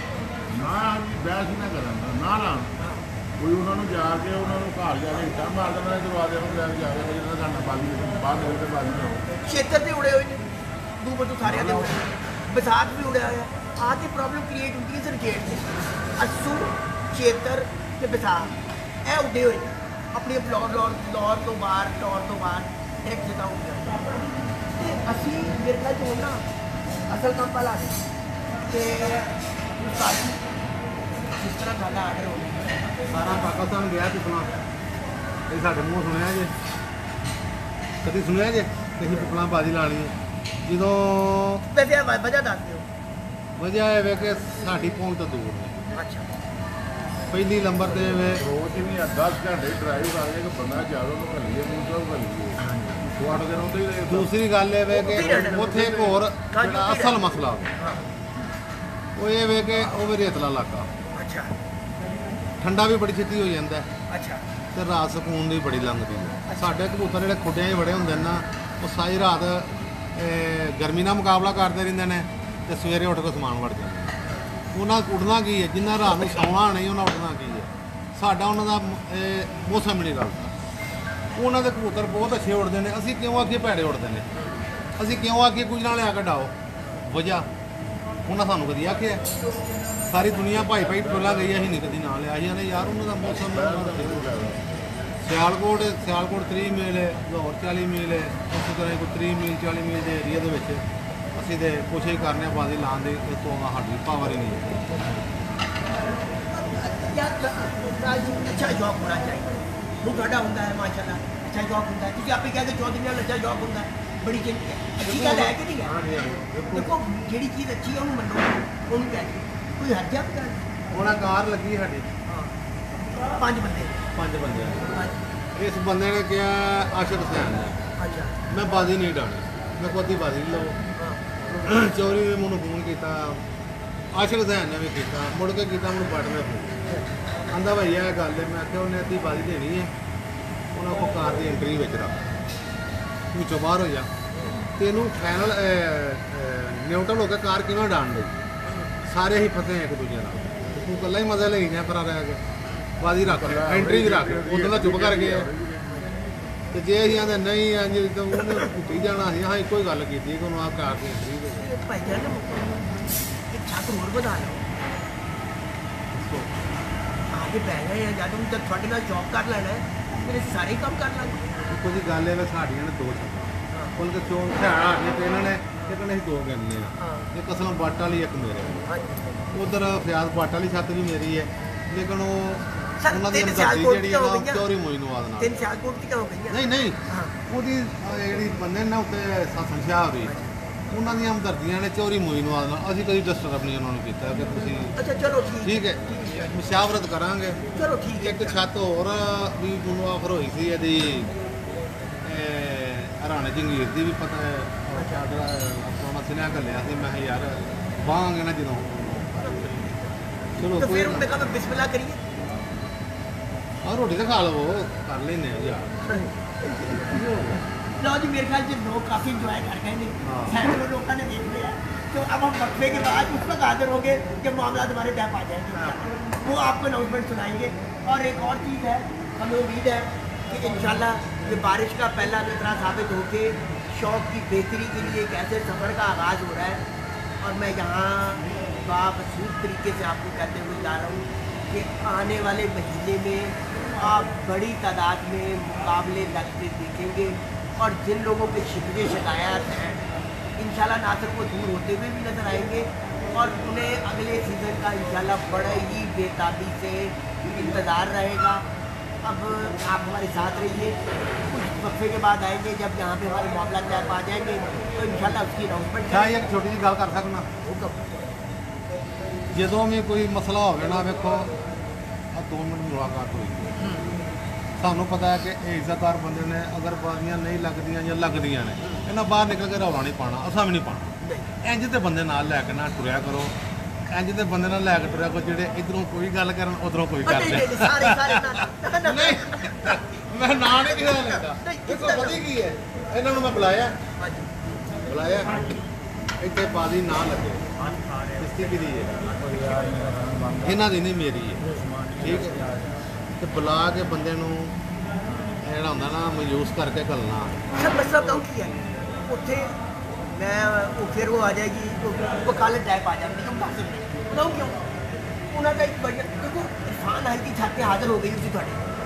ਨਾ ਬਹਿਸ ਹੀ ਨਾ ਕਰਨ, ਨਾ ਲਾਉਣ। ਕੋਈ ਉਹਨਾਂ ਨੂੰ ਜਾ ਕੇ ਉਹਨਾਂ ਨੂੰ ਘਰ ਜਾ ਕੇ ਇੱਟਾਂ ਮਾਰ ਦੇਣਾ, ਦਰਵਾਜ਼ੇ ਨੂੰ ਲੈ ਕੇ ਜਾ ਕੇ ਜਿਹਨਾਂ ਦਾ ਗਾਣਾ ਬਾਜੀ ਬਾਹਰ ਨਿਕਲ ਕੇ ਬਾਜੀ ਜਾਓ। ਖੇਤਰ ਤੇ ਉੜੇ ਹੋਏ ਨੇ ਦੂ ਬਦੂ ਸਾਰਿਆਂ ਦੇ ਉੜੇ, ਵਿਸਾਖ ਵੀ ਉੜਿਆ ਹੋਇਆ। ਆਹ ਤੇ ਪ੍ਰੋਬਲਮ ਕ੍ਰੀਏਟ ਹੁੰਦੀ ਹੈ ਸਰ ਗੇਟ 'ਤੇ ਅਸੂ ਖੇਤਰ ਤੇ ਵਿਸਾਖ ਇਹ ਉੱਡੇ ਹੋਏ ਆਪਣੀ ਲਾਹੌਰ ਤੋਂ ਬਾਹਰ ਡਾਇਰੈਕਟ ਜਗ੍ਹਾ ਹੋ ਗਿਆ ਤੇ ਅਸੀਂ ਮੇਰੇ ਨਾਲ ਜੋ ਨਾ ਅਸਲ ਕੰਮ ਵਾਲਾ ਤੇ ਸਾਡੀ ਜਿਸ ਤਰ੍ਹਾਂ ਸਾਡਾ ਆਰਡਰ ਹੋ ਗਿਆ ਸਾਰਾ ਪਾਕਿਸਤਾਨ ਗਿਆ ਪਿਛਲਾ ਇਹ ਸਾਡੇ ਮੂੰਹ ਸੁਣਿਆ ਜੇ ਕਦੀ ਸੁਣਿਆ ਜੇ ਕਿ ਅਸੀਂ ਪਿਛਲਾ ਬਾਜੀ ਲਾ ਲਈ ਜਦੋਂ ਵੈਸੇ ਵਜ੍ਹਾ ਦੱਸ ਦਿਓ ਵਜ੍ਹਾ ਇਹ ਵੇ ਕਿ ਸਾਡੀ ਪਹੁੰਚ ਤੋਂ ਦੂਰ ਨੇ ਅੱਛਾ ਪਹਿਲੀ ਨੰਬਰ ਤੇ ਵੇ ਰੋਜ਼ ਹੀ ਨਹੀਂ 10 ਘੰਟੇ ਡਰਾਈਵ ਕਰਦੇ ਕਿ ਬੰਦਾ ਜਾਵੇ ਉਹਨੂੰ ਘੱਲੀਏ ਮੂੰਹ ਤੋਂ ਘੱਲੀਏ ਉਹ 8 ਦਿਨ ਉੱਤੇ ਹੀ ਰਹੇ ਦੂਸਰੀ ਗੱਲ ਇਹ ਵੇ ਕਿ ਉੱਥੇ ਇੱਕ ਹੋਰ ਜਿਹੜਾ ਅਸਲ ਮਸਲਾ ਉਹ ਇਹ ਵੇ ਕਿ ਉਹ ਵੀ ਰੇਤਲਾ ਇਲਾਕਾ ਅੱਛਾ ਠੰਡਾ ਵੀ ਬੜੀ ਛੇਤੀ ਹੋ ਜਾਂਦਾ ਹੈ ਅੱਛਾ ਤੇ ਰਾਤ ਸਕੂਨ ਦੀ ਬੜੀ ਲੰਘਦੀ ਹੈ ਸਾਡੇ ਕਬੂਤਰ ਜਿਹੜੇ ਖੁੱਡਿਆਂ 'ਚ ਬੜੇ ਹੁੰਦੇ ਨੇ ਨਾ ਉਹ ਸਾਰੀ ਰਾਤ ਗਰਮੀ ਨਾਲ ਮੁਕਾਬਲਾ ਕਰਦੇ ਰਹਿੰਦੇ ਨੇ ਤੇ ਸਵੇਰੇ ਉੱਠ ਕੇ ਸਮਾਨ ਵੜ ਜਾਂਦੇ ਨੇ ਉਹਨਾਂ ਉੱਠਣਾ ਕੀ ਹੈ ਜਿੰਨਾ ਰਾਤ ਨੂੰ ਸੌਣਾ ਨਹੀਂ ਉਹਨਾਂ ਉੱਠਣਾ ਕੀ ਹੈ ਸਾਡਾ ਉਹਨਾਂ ਦਾ ਮੌਸਮ ਨਹੀਂ ਰਲਦਾ ਉਹਨਾਂ ਦੇ ਕਬੂਤਰ ਬਹੁਤ ਅੱਛੇ ਉੱਡਦੇ ਨੇ ਅਸੀਂ ਕਿਉਂ ਆਖੀਏ ਭੈੜੇ ਉੱਡਦੇ ਨੇ ਅਸੀਂ ਕਿਉਂ ਆਖੀਏ ਕੁਝ ਨਾਲ ਲਿਆ ਕੇ ਡਾਓ ਵਜ੍ਹਾ ਉਹਨਾਂ ਸਾਨੂੰ ਕਦੀ ਆਖਿਆ ਸਾਰੀ ਦੁਨੀਆ ਭਾਈ ਟੋਲਾ ਗਈ ਅਸੀਂ ਨਹੀਂ ਕਦੀ ਨਾਲ ਲਿਆ ਸੀ ਨੇ ਯਾਰ ਉਹਨਾਂ ਦਾ ਮੌਸਮ ਸਿਆਲਕੋਟ 30 ਮੀਲ ਹੈ ਲਾਹੌਰ 40 ਮੀਲ ਹੈ ਉਸੇ ਤਰ੍ਹਾਂ ਕੋਈ 30 ਮੀਲ 40 ਮੀਲ ਦੇ ਏਰੀਆ ਦੇ ਵਿੱਚ ਅਸੀਂ ਤੇ ਕੋਸ਼ਿਸ਼ ਕਰਨੇ ਆ ਬਾਜ਼ੀ ਲਾਉਣ ਦੀ ਇਸ ਤੋਂ ਸਾਡੀ ਪਾਵਰ ਹੀ ਨਹੀਂ ਹੈ ਯਾਰ ਅੱਛਾ ਜੌਬ ਹੋਣਾ ਚਾਹੀਦਾ ਉਹ ਤੁਹਾਡਾ ਹੁੰਦਾ ਹੈ ਮਾਸ਼ਾਅੱਲਾ ਅੱਛਾ ਜੌਬ ਹੁੰਦਾ ਹੈ ਤੁਸੀਂ ਆਪੇ ਕਹਿੰਦੇ ਚੌਧਰੀ ਨਾਲ ਅੱਛਾ ਜੌਬ ਹੁੰਦਾ ਹੈ ਬੜੀ ਚੰਗੀ ਅੱਛੀ ਗੱਲ ਹੈ ਕਿ ਨਹੀਂ ਹੈ ਦੇਖੋ ਜਿਹੜੀ ਚੀਜ਼ ਅੱਛੀ ਹੈ ਉਹਨੂੰ ਮੰਨੋ ਉਹਨੂੰ ਕਹਿੰਦੇ ਕੋਈ ਹਰਜਾ ਵੀ ਗੱਲ ਉਹਨਾਂ ਕਾਰ ਲੱਗੀ ਸਾਡੀ ਹਾਂ 5 ਬੰਦੇ 5 ਬੰਦੇ ਹਾਂਜੀ ਇਸ ਬੰਦੇ ਨੇ ਕਿਹਾ ਆਸ਼ਿਕ ਹੁਸੈਨ ਨੇ ਅੱਛਾ ਮੈਂ ਬਾਜ਼ੀ ਨਹੀਂ ਡਾਣੀ ਮੈਂ ਕੋਈ ਬਾਜ਼ੀ ਨਹੀਂ ਲਓ ਹਾਂ ਚੌਧਰੀ ਨੇ ਮੈਨੂੰ ਫੋਨ ਕੀਤਾ ਆਸ਼ਿਕ ਹੁਸੈਨ ਨੇ ਵੀ ਕੀਤਾ ਮੁੜ ਕੇ ਕੀਤਾ ਮੈਨੂੰ ਪੜ ਮੈਂ ਫੋਨ ਆਂਦਾ ਭਾਈ ਇਹ ਗੱਲ ਹੈ ਮੈਂ ਆਖਿਆ ਉਹਨੇ ਅੱਧੀ ਬਾਜ਼ੀ ਦੇਣੀ ਹੈ ਉਹਨਾਂ ਕੋਲ ਕਾਰ ਦੀ ਐਂਟਰੀ ਵਿੱਚ ਰੱਖ ਤੂੰ ਚੋਂ ਬਾਹਰ ਹੋ ਜਾ ਤੈਨੂੰ ਫਾਈਨਲ ਨਿਊਟਰਲ ਹੋ ਕੇ ਕਾਰ ਕਿਵੇਂ ਡਾਣ ਲਈ ਸਾਰੇ ਹੀ ਫਸੇ ਇੱਕ ਦੂਜੇ ਨਾਲ ਤੂੰ ਇਕੱਲਾ ਹੀ ਮਜ਼ਾ ਲਈ ਜਾ ਪਰਾ ਰਹਿ ਕੇ ਬਾਜ਼ੀ ਰੱਖ ਐਂਟਰੀ ਵੀ ਰੱਖ ਉਦੋਂ ਦਾ ਚੁੱਪ ਕਰ ਗਏ ਤੇ ਜੇ ਅਸੀਂ ਆਂਦੇ ਨਹੀਂ ਇੰਜ ਤਾਂ ਉਹਨੇ ਘੁੱਟੀ ਜਾਣਾ ਸੀ ਹਾਂ ਇੱਕੋ ਹੀ ਗੱਲ ਕੀਤੀ ਕਿ ਉਹਨੂੰ ਆਹ ਕਾਰ ਦੀ ਐਂਟਰੀ ਦੇ ਭਾਈ ਜਾਨ ਇੱਕ ਛੱਤ ਹੋਰ ਵਧਾ ਲਓ ਆਗੇ ਬਹਿ ਗਏ ਆ ਜਦ ਤੱਕ ਤੁਹਾਡੇ ਨਾਲ ਜੌਬ ਕਰ ਲੈਣਾ ਮੇਰੇ ਸਾਰੇ ਕੰਮ ਕਰ ਲਾਂਗੇ ਇੱਕੋ ਜੀ ਗੱਲ ਹੈ ਵੀ ਸਾਡੀਆਂ ਨੇ 2 ਛੱਤਾਂ ਕੁੱਲ ਕੇ ਚੋਂ ਹਥਿਆਰ ਆ ਗਏ ਤੇ ਇਹਨਾਂ ਨੇ ਇੱਕ ਨੇ 2 ਗੰਨੇ ਆ ਇੱਕ ਅਸਲੋਂ ਬੱਟ ਵਾਲੀ ਇੱਕ ਮੇਰੇ ਉਧਰ ਫਰਿਆਦ ਬੱਟ ਵਾਲੀ ਛੱਤ ਵੀ ਮੇਰੀ ਹੈ ਲੇਕਿਨ ਉਹ ਉਹਨਾਂ ਦੀ ਅੰਦਰਦੀ ਜਿਹੜੀ ਆ ਨਾ ਚੋਰੀ ਮੋਇਨਵਾਦ ਨਾਲ 3 ਸਾਲ ਕੋਟ ਦੀ ਹੋ ਗਈ ਨਹੀਂ ਉਹਦੀ ਜਿਹੜੀ ਬੰਦੇ ਨੇ ਉੱਤੇ ਸਾਸਨ ਸ਼ਾਹ ਹੋਰੀ ਉਹਨਾਂ ਦੀਆਂ ਹਮਦਰਦੀਆਂ ਨੇ ਚੋਰੀ ਮੋਇਨਵਾਦ ਨਾਲ ਅਸੀਂ ਕਦੀ ਡਿਸਟਰਬ ਨਹੀਂ ਉਹਨਾਂ ਨੂੰ ਕੀਤਾ ਕਿ ਤੁਸੀਂ ਅੱਛਾ ਚਲੋ ਠੀਕ ਹੈ ਮੁਸ਼ਾਵਰਤ ਕਰਾਂਗੇ ਚਲੋ ਠੀਕ ਹੈ ਇੱਕ ਛੱਤ ਹੋਰ ਵੀ ਮੈਨੂੰ ਆਫਰ ਹੋਈ ਸੀ ਇਹਦੀ ਹਰਿਆਣੇ ਜੰਗੀਰ ਦੀ ਵੀ ਪਤਾ ਆਪਣਾ ਸੁਨੇਹਾ ਘੱਲਿਆ ਸੀ ਮੈਂ ਯਾਰ ਬਾਹਾਂਗੇ ਨਾ ਜਦੋਂ ਚਲੋ तो ਕੋਈ फिर उन्होंने कहा बिस्मिल्लाह करिए ਆ ਰੋਟੀ ਤਾਂ ਖਾ ਲਵੋ ਕਰ ਲੈਨੇ ਆ ਯਾਰ लो जी मेरे ख्याल से लोग काफ़ी इंजॉय कर गए हैं हाँ। सैकड़ों लोगों ने देख लिया तो अब हम वक्फे के बाद उस वक्त हाजिर होंगे जब मामला हमारे तय आ जाएंगे वो आपको अनाउंसमेंट सुनाएंगे और एक और चीज़ है हमें उम्मीद है कि इंशाल्लाह ये बारिश का पहला खतरा साबित होके शौक की बेहतरी के लिए एक ऐसे सफ़र का आगाज़ हो रहा है और मैं यहाँ बावसूद तरीके से आपको कहते हुए जा रहा हूँ कि आने वाले महीने में आप बड़ी तादाद में मुकाबले लगते देखेंगे और जिन लोगों के शिकवे शिकायत हैं इंशाल्लाह नासिर को दूर होते हुए भी नजर आएंगे और उन्हें अगले सीज़न का इंशाल्लाह बड़े ही बेताबी से इंतज़ार रहेगा। अब आप हमारे साथ रहिए, कुछ वक्फे के बाद आएंगे जब यहाँ पे हमारे मामला तय पा जाएंगे तो इंशाल्लाह उसकी अनाउंसमेंट ਚਾਹੇ ਇੱਕ ਛੋਟੀ ਜਿਹੀ ਗੱਲ ਕਰ ਸਕਣਾ ਜਦੋਂ ਵੀ ਕੋਈ ਮਸਲਾ ਹੋਵੇ ਨਾ ਵੇਖੋ ਆ 2 ਮਿੰਟ ਮੁਲਾਕਾਤ ਹੋਈ ਸਾਨੂੰ ਪਤਾ ਹੈ ਕਿ ਇਹ ਇੱਜ਼ਤਦਾਰ ਬੰਦੇ ਨੇ ਅਗਰ ਬਾਜ਼ੀਆਂ ਨਹੀਂ ਲੱਗਦੀਆਂ ਜਾਂ ਲੱਗਦੀਆਂ ਨੇ ਇਹਨਾਂ ਬਾਹਰ ਨਿਕਲ ਕੇ ਰੌਲਾ ਨਹੀਂ ਪਾਣਾ ਅਸਾਂ ਵੀ ਨਹੀਂ ਪਾਣਾ ਇੰਜ ਤੇ ਬੰਦੇ ਨਾਲ ਲੈ ਕੇ ਨਾ ਟੁਰਿਆ ਕਰੋ ਇੰਜ ਤੇ ਬੰਦੇ ਨਾਲ ਲੈ ਕੇ ਟੁਰਿਆ ਕਰੋ ਜਿਹੜੇ ਇਧਰੋਂ ਕੋਈ ਗੱਲ ਕਰਨ ਉਧਰੋਂ ਕੋਈ ਕਰਦੇ ਨਹੀਂ ਮੈਂ ਨਾਂ ਨਹੀਂ ਕਿਹਾ ਲੈਂਦਾ ਦੇਖੋ ਪਤਾ ਕੀ ਹੈ ਇਹਨਾਂ ਨੂੰ ਮੈਂ ਬੁਲਾਇਆ ਇੱਥੇ ਬਾਜ਼ੀ ਨਾ ਲੱਗੇ ਕਿਸਤੀ ਕੀ ਦੀ ਹੈ ਇਹਨਾਂ ਦੀ ਨਹੀਂ ਮੇਰੀ ਹੈ ਠੀਕ ਹੈ ਤੇ ਬੁਲਾ ਕੇ ਬੰਦੇ ਨੂੰ ਜਿਹੜਾ ਹੁੰਦਾ ਨਾ ਮਯੂਸ ਕਰਕੇ ਘੱਲਣਾ सर मसला बताऊँ की है उत्थे मैं वो फिर वो आ जाएगी वो काले टाइप आ जाएगी हम बताऊँ क्यों उन्होंने एक बजट देखो इरफान हल की छाते हाजिर हो गई उसी थोड़े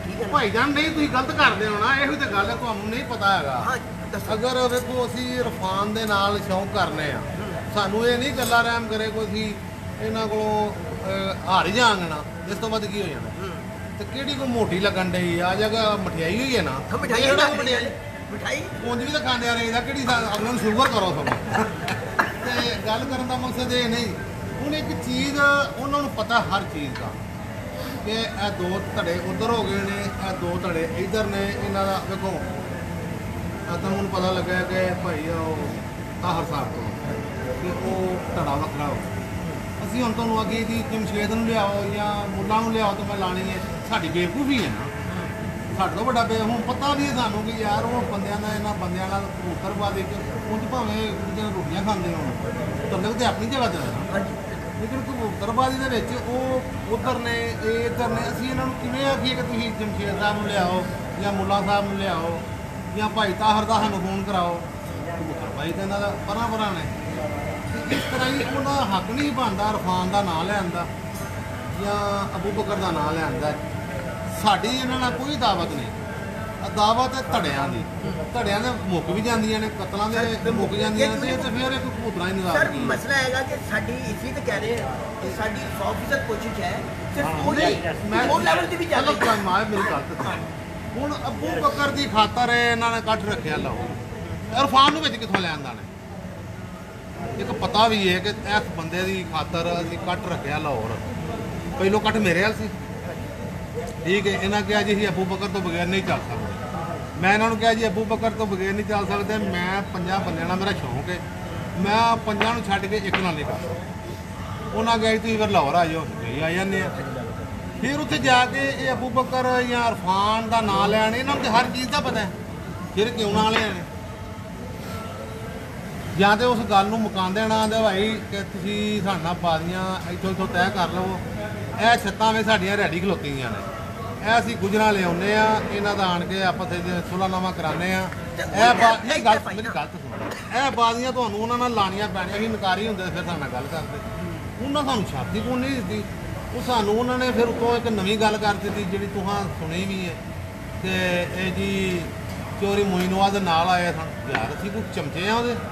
ਠੀਕ ਹੈ ਨਾ? ਭਾਈਜਾਨ ਨਹੀਂ ਤੁਸੀਂ ਗਲਤ ਕਰਦੇ ਹੋ ਨਾ, ਇਹੋ ਤੇ ਗੱਲ ਹੈ, ਤੁਹਾਨੂੰ ਨਹੀਂ ਪਤਾ ਹੈਗਾ। ਹਾਂ ਦੱਸੋ। ਅਗਰ ਵੇਖੋ ਅਸੀਂ ਇਰਫਾਨ ਦੇ ਨਾਲ ਸ਼ੌਂਕ ਕਰਨੇ ਆ, ਸਾਨੂੰ ਇਹ ਨਹੀਂ ਗੱਲਾਂ ਰਹਿਮ ਕਰੇ ਕੋਈ ਅਸੀਂ ਇਹਨਾਂ ਕੋਲੋਂ ਹਾਰ ਹੀ ਜਾਵਾਂਗੇ ਨਾ, ਇਸ ਤੋਂ ਵੱਧ ਕੀ ਹੋ ਜਾਣਾ। ਤੇ ਕਿਹੜੀ ਕੋਈ ਮੋਟੀ ਲੱਗਣ ਡਈ ਆ ਜਗ੍ਹਾ ਮਠਿਆਈ ਹੋਈ ਹੈ ਨਾ, ਮਿਠਾਈ ਮਿਠਾਈ ਉਂਝ ਵੀ ਤਾਂ ਖਾਂਦੇ ਆ ਰਹੀਦਾ, ਕਿਹੜੀ ਅਗਲੇ ਨੂੰ ਸ਼ੂਗਰ ਕਰੋ ਸਭ। ਤੇ ਗੱਲ ਕਰਨ ਦਾ ਮਕਸਦ ਇਹ ਨਹੀਂ, ਹੁਣ ਇੱਕ ਚੀਜ਼ ਉਹਨਾਂ ਨੂੰ ਪਤਾ ਹਰ ਚੀਜ਼ ਦਾ ਕਿ ਇਹ ਦੋ ਧੜੇ ਉਧਰ ਹੋ ਗਏ ਨੇ, ਇਹ ਦੋ ਧੜੇ ਇੱਧਰ ਨੇ, ਇਹਨਾਂ ਦਾ ਵੇਖੋ ਤੁਹਾਨੂੰ ਪਤਾ ਲੱਗਾ ਕਿ ਭਾਈ ਉਹ ਤਾਹਰ ਸਾਹਿਬ ਤੋਂ ਕਿ ਉਹ ਧੜਾ ਵੱਖਰਾ ਹੋ। ਅਸੀਂ ਹੁਣ ਤੁਹਾਨੂੰ ਅੱਗੇ ਦੀ ਜਮਸ਼ੇਦ ਨੂੰ ਲਿਆਓ ਜਾਂ ਮੁੱਲਾ ਨੂੰ ਲਿਆਓ ਤਾਂ ਮੈਂ ਲਾਣੀ ਹੈ, ਸਾਡੀ ਬੇਵਕੂਫੀ ਹੈ ਨਾ, ਸਾਡੇ ਤੋਂ ਵੱਡਾ ਹੁਣ ਪਤਾ ਵੀ ਹੈ ਸਾਨੂੰ ਕਿ ਯਾਰ ਉਹ ਬੰਦਿਆਂ ਦਾ ਇਹਨਾਂ ਬੰਦਿਆਂ ਨਾਲ ਕਬੂਤਰਬਾਜ਼ ਇੱਕ ਉਂਝ ਭਾਵੇਂ ਦੂਜੇ ਨਾਲ ਰੋਟੀਆਂ ਖਾਂਦੇ ਹੋਣ, ਤੁਹਾਨੂੰ ਤੇ ਆਪਣੀ ਜਗ੍ਹਾ 'ਤੇ ਹੈ, ਲੇਕਿਨ ਕਬੂਤਰਬਾਜ਼ੀ ਦੇ ਵਿੱਚ ਉਹ ਉੱਧਰ ਨੇ ਇਹ ਇੱਧਰ ਨੇ। ਅਸੀਂ ਇਹਨਾਂ ਨੂੰ ਕਿਵੇਂ ਆਖੀਏ ਕਿ ਤੁਸੀਂ ਜਮਸ਼ੇਦ ਸਾਹਿਬ ਨੂੰ ਲਿਆਓ ਜਾਂ ਮੁੱਲਾ ਸਾਹਿਬ ਨੂੰ ਲਿਆਓ ਜਾਂ ਭਾਈ ਤਾਹਰ ਦਾ ਸਾਨੂੰ ਫੋਨ ਕਰਾਓ, ਕਬੂਤਰਬਾਜ਼ੀ ਤਾਂ ਇਹਨਾਂ ਦਾ ਪਰਾਂ ਨੇ। ਇਸ ਤਰ੍ਹਾਂ ਹੀ ਉਹਨਾਂ ਦਾ ਹੱਕ ਨਹੀਂ ਬਣਦਾ ਇਰਫਾਨ ਦਾ ਨਾਂ ਲੈਣ ਦਾ ਜਾਂ ਅਬੂ ਬਕਰ ਦਾ ਨਾਂ ਲੈਣ ਦਾ। ਸਾਡੀ ਇਹਨਾਂ ਨਾਲ ਕੋਈ ਦਾਵਤ ਨਹੀਂ, ਦਾਵਤ ਹੈ ਧੜਿਆਂ ਦੀ। ਧੜਿਆਂ ਦੇ ਮੁੱਕ ਵੀ ਜਾਂਦੀਆਂ ਨੇ, ਕਤਲਾਂ ਦੇ ਮੁੱਕ ਜਾਂਦੀਆਂ ਨੇ, ਤੇ ਫਿਰ ਇੱਕ ਕਬੂਤਰਾਂ ਹੀ ਸਰ ਨਿਜ਼ਾਮ ਮਸਲਾ ਹੈਗਾ ਕਿ ਸਾਡੀ ਇਸੀ ਤਾਂ ਕਹਿ ਰਹੇ ਹਾਂ ਕਿ ਸਾਡੀ 100% ਕੋਸ਼ਿਸ਼ ਹੈ ਸਿਰਫ ਉਹ ਮੈਂ ਉਹ ਲੈਵਲ ਤੇ ਵੀ ਚੱਲ ਚਲੋ ਮਾਏ ਮੇਰੀ ਗੱਲ ਤੇ ਹੁਣ ਅਬੂ ਬਕਰ ਦੀ ਖਾਤਰ ਇਹਨਾਂ ਨੇ ਕੱਢ ਰੱਖਿਆ ਲਾਹੌਰ, ਇਰਫਾਨ ਨੂੰ ਵਿੱਚ ਕਿੱਥੋਂ ਲਿਆਂਦਾ ਨੇ। ਇੱਕ ਪਤਾ ਵੀ ਹੈ ਕਿ ਇਸ ਬੰਦੇ ਦੀ ਖਾਤਰ ਅਸੀਂ ਕੱਟ ਰੱਖਿਆ ਲਾਹੌਰ, ਪਹਿਲੋਂ ਕੱਟ ਮੇਰੇ ਹਾਲ ਸੀ, ਠੀਕ ਹੈ। ਇਹਨਾਂ ਕਿਹਾ ਜੀ ਅਸੀਂ ਅਬੂ ਬਕਰ ਤੋਂ ਬਗੈਰ ਨਹੀਂ ਚੱਲ ਸਕਦੇ। ਮੈਂ ਇਹਨਾਂ ਨੂੰ ਕਿਹਾ ਜੀ ਅਬੂ ਬਕਰ ਤੋਂ ਬਗੈਰ ਨਹੀਂ ਚੱਲ ਸਕਦੇ, ਮੈਂ 50 ਬੰਦਿਆਂ ਨਾਲ ਮੇਰਾ ਸ਼ੌਂਕ ਹੈ, ਮੈਂ 50 ਨੂੰ ਛੱਡ ਕੇ ਇੱਕ ਨਾਲ ਨਹੀਂ ਕਰ ਸਕਦਾ। ਉਹਨਾਂ ਕਿਹਾ ਤੁਸੀਂ ਫਿਰ ਲਾਹੌਰ ਆ ਜਾਓ, ਅਸੀਂ ਆ ਜਾਂਦੇ ਆ। ਫਿਰ ਉੱਥੇ ਜਾ ਕੇ ਇਹ ਅਬੂ ਬਕਰ ਜਾਂ ਇਰਫਾਨ ਦਾ ਨਾਂ ਲੈਣ, ਇਹਨਾਂ ਨੂੰ ਤਾਂ ਹਰ ਚੀਜ਼ ਦਾ ਪਤਾ ਹੈ, ਫਿਰ ਕਿਉਂ ਨਾ ਲੈਣ। ਜਾਂ ਤੇ ਉਸ ਗੱਲ ਨੂੰ ਮੁਕਾਉਣ ਦੇਣਾ ਦੇ ਭਾਈ ਕਿ ਤੁਸੀਂ ਸਾਡੇ ਨਾਲ ਬਾਜ਼ੀਆਂ ਇੱਥੋਂ ਤੈਅ ਕਰ ਲਵੋ। ਇਹ ਛੱਤਾਂ ਵਿੱਚ ਸਾਡੀਆਂ ਰੈਡੀ ਖਲੋਤੀਆਂ ਨੇ, ਇਹ ਅਸੀਂ ਗੁਜਰਾਂ ਲਿਆਉਂਦੇ ਆ, ਇਹਨਾਂ ਦਾ ਆਣ ਕੇ ਆਪਸ ਵਿੱਚ ਸੁਲਾਨਾਮਾ ਕਰਾਉਂਦੇ ਆ। ਇਹ ਮੇਰੀ ਗੱਲ ਸੁਣੋ, ਇਹ ਬਾਜ਼ੀਆਂ ਤੁਹਾਨੂੰ ਉਹਨਾਂ ਨਾਲ ਲਾਣੀਆਂ ਪੈਣੀਆਂ। ਅਸੀਂ ਨਕਾਰੀ ਹੁੰਦੇ ਫਿਰ ਸਾਡੇ ਨਾਲ ਗੱਲ ਕਰਦੇ, ਉਹਨਾਂ ਸਾਨੂੰ ਛਾਤੀ ਕੋਲ ਨਹੀਂ ਦਿੱਤੀ। ਉਹ ਸਾਨੂੰ ਉਹਨਾਂ ਨੇ ਫਿਰ ਉੱਤੋਂ ਇੱਕ ਨਵੀਂ ਗੱਲ ਕਰ ਦਿੱਤੀ ਜਿਹੜੀ ਤੁਸੀਂ ਸੁਣੀ ਵੀ ਹੈ ਕਿ ਇਹ ਜੀ ਚੋਰੀ ਮੋਇਨਵਾਜ਼ ਦੇ ਨਾਲ ਆਏ ਸਨ। ਯਾਰ ਅਸੀਂ ਕੋਈ ਚਮਚੇ ਆ ਉਹਦੇ,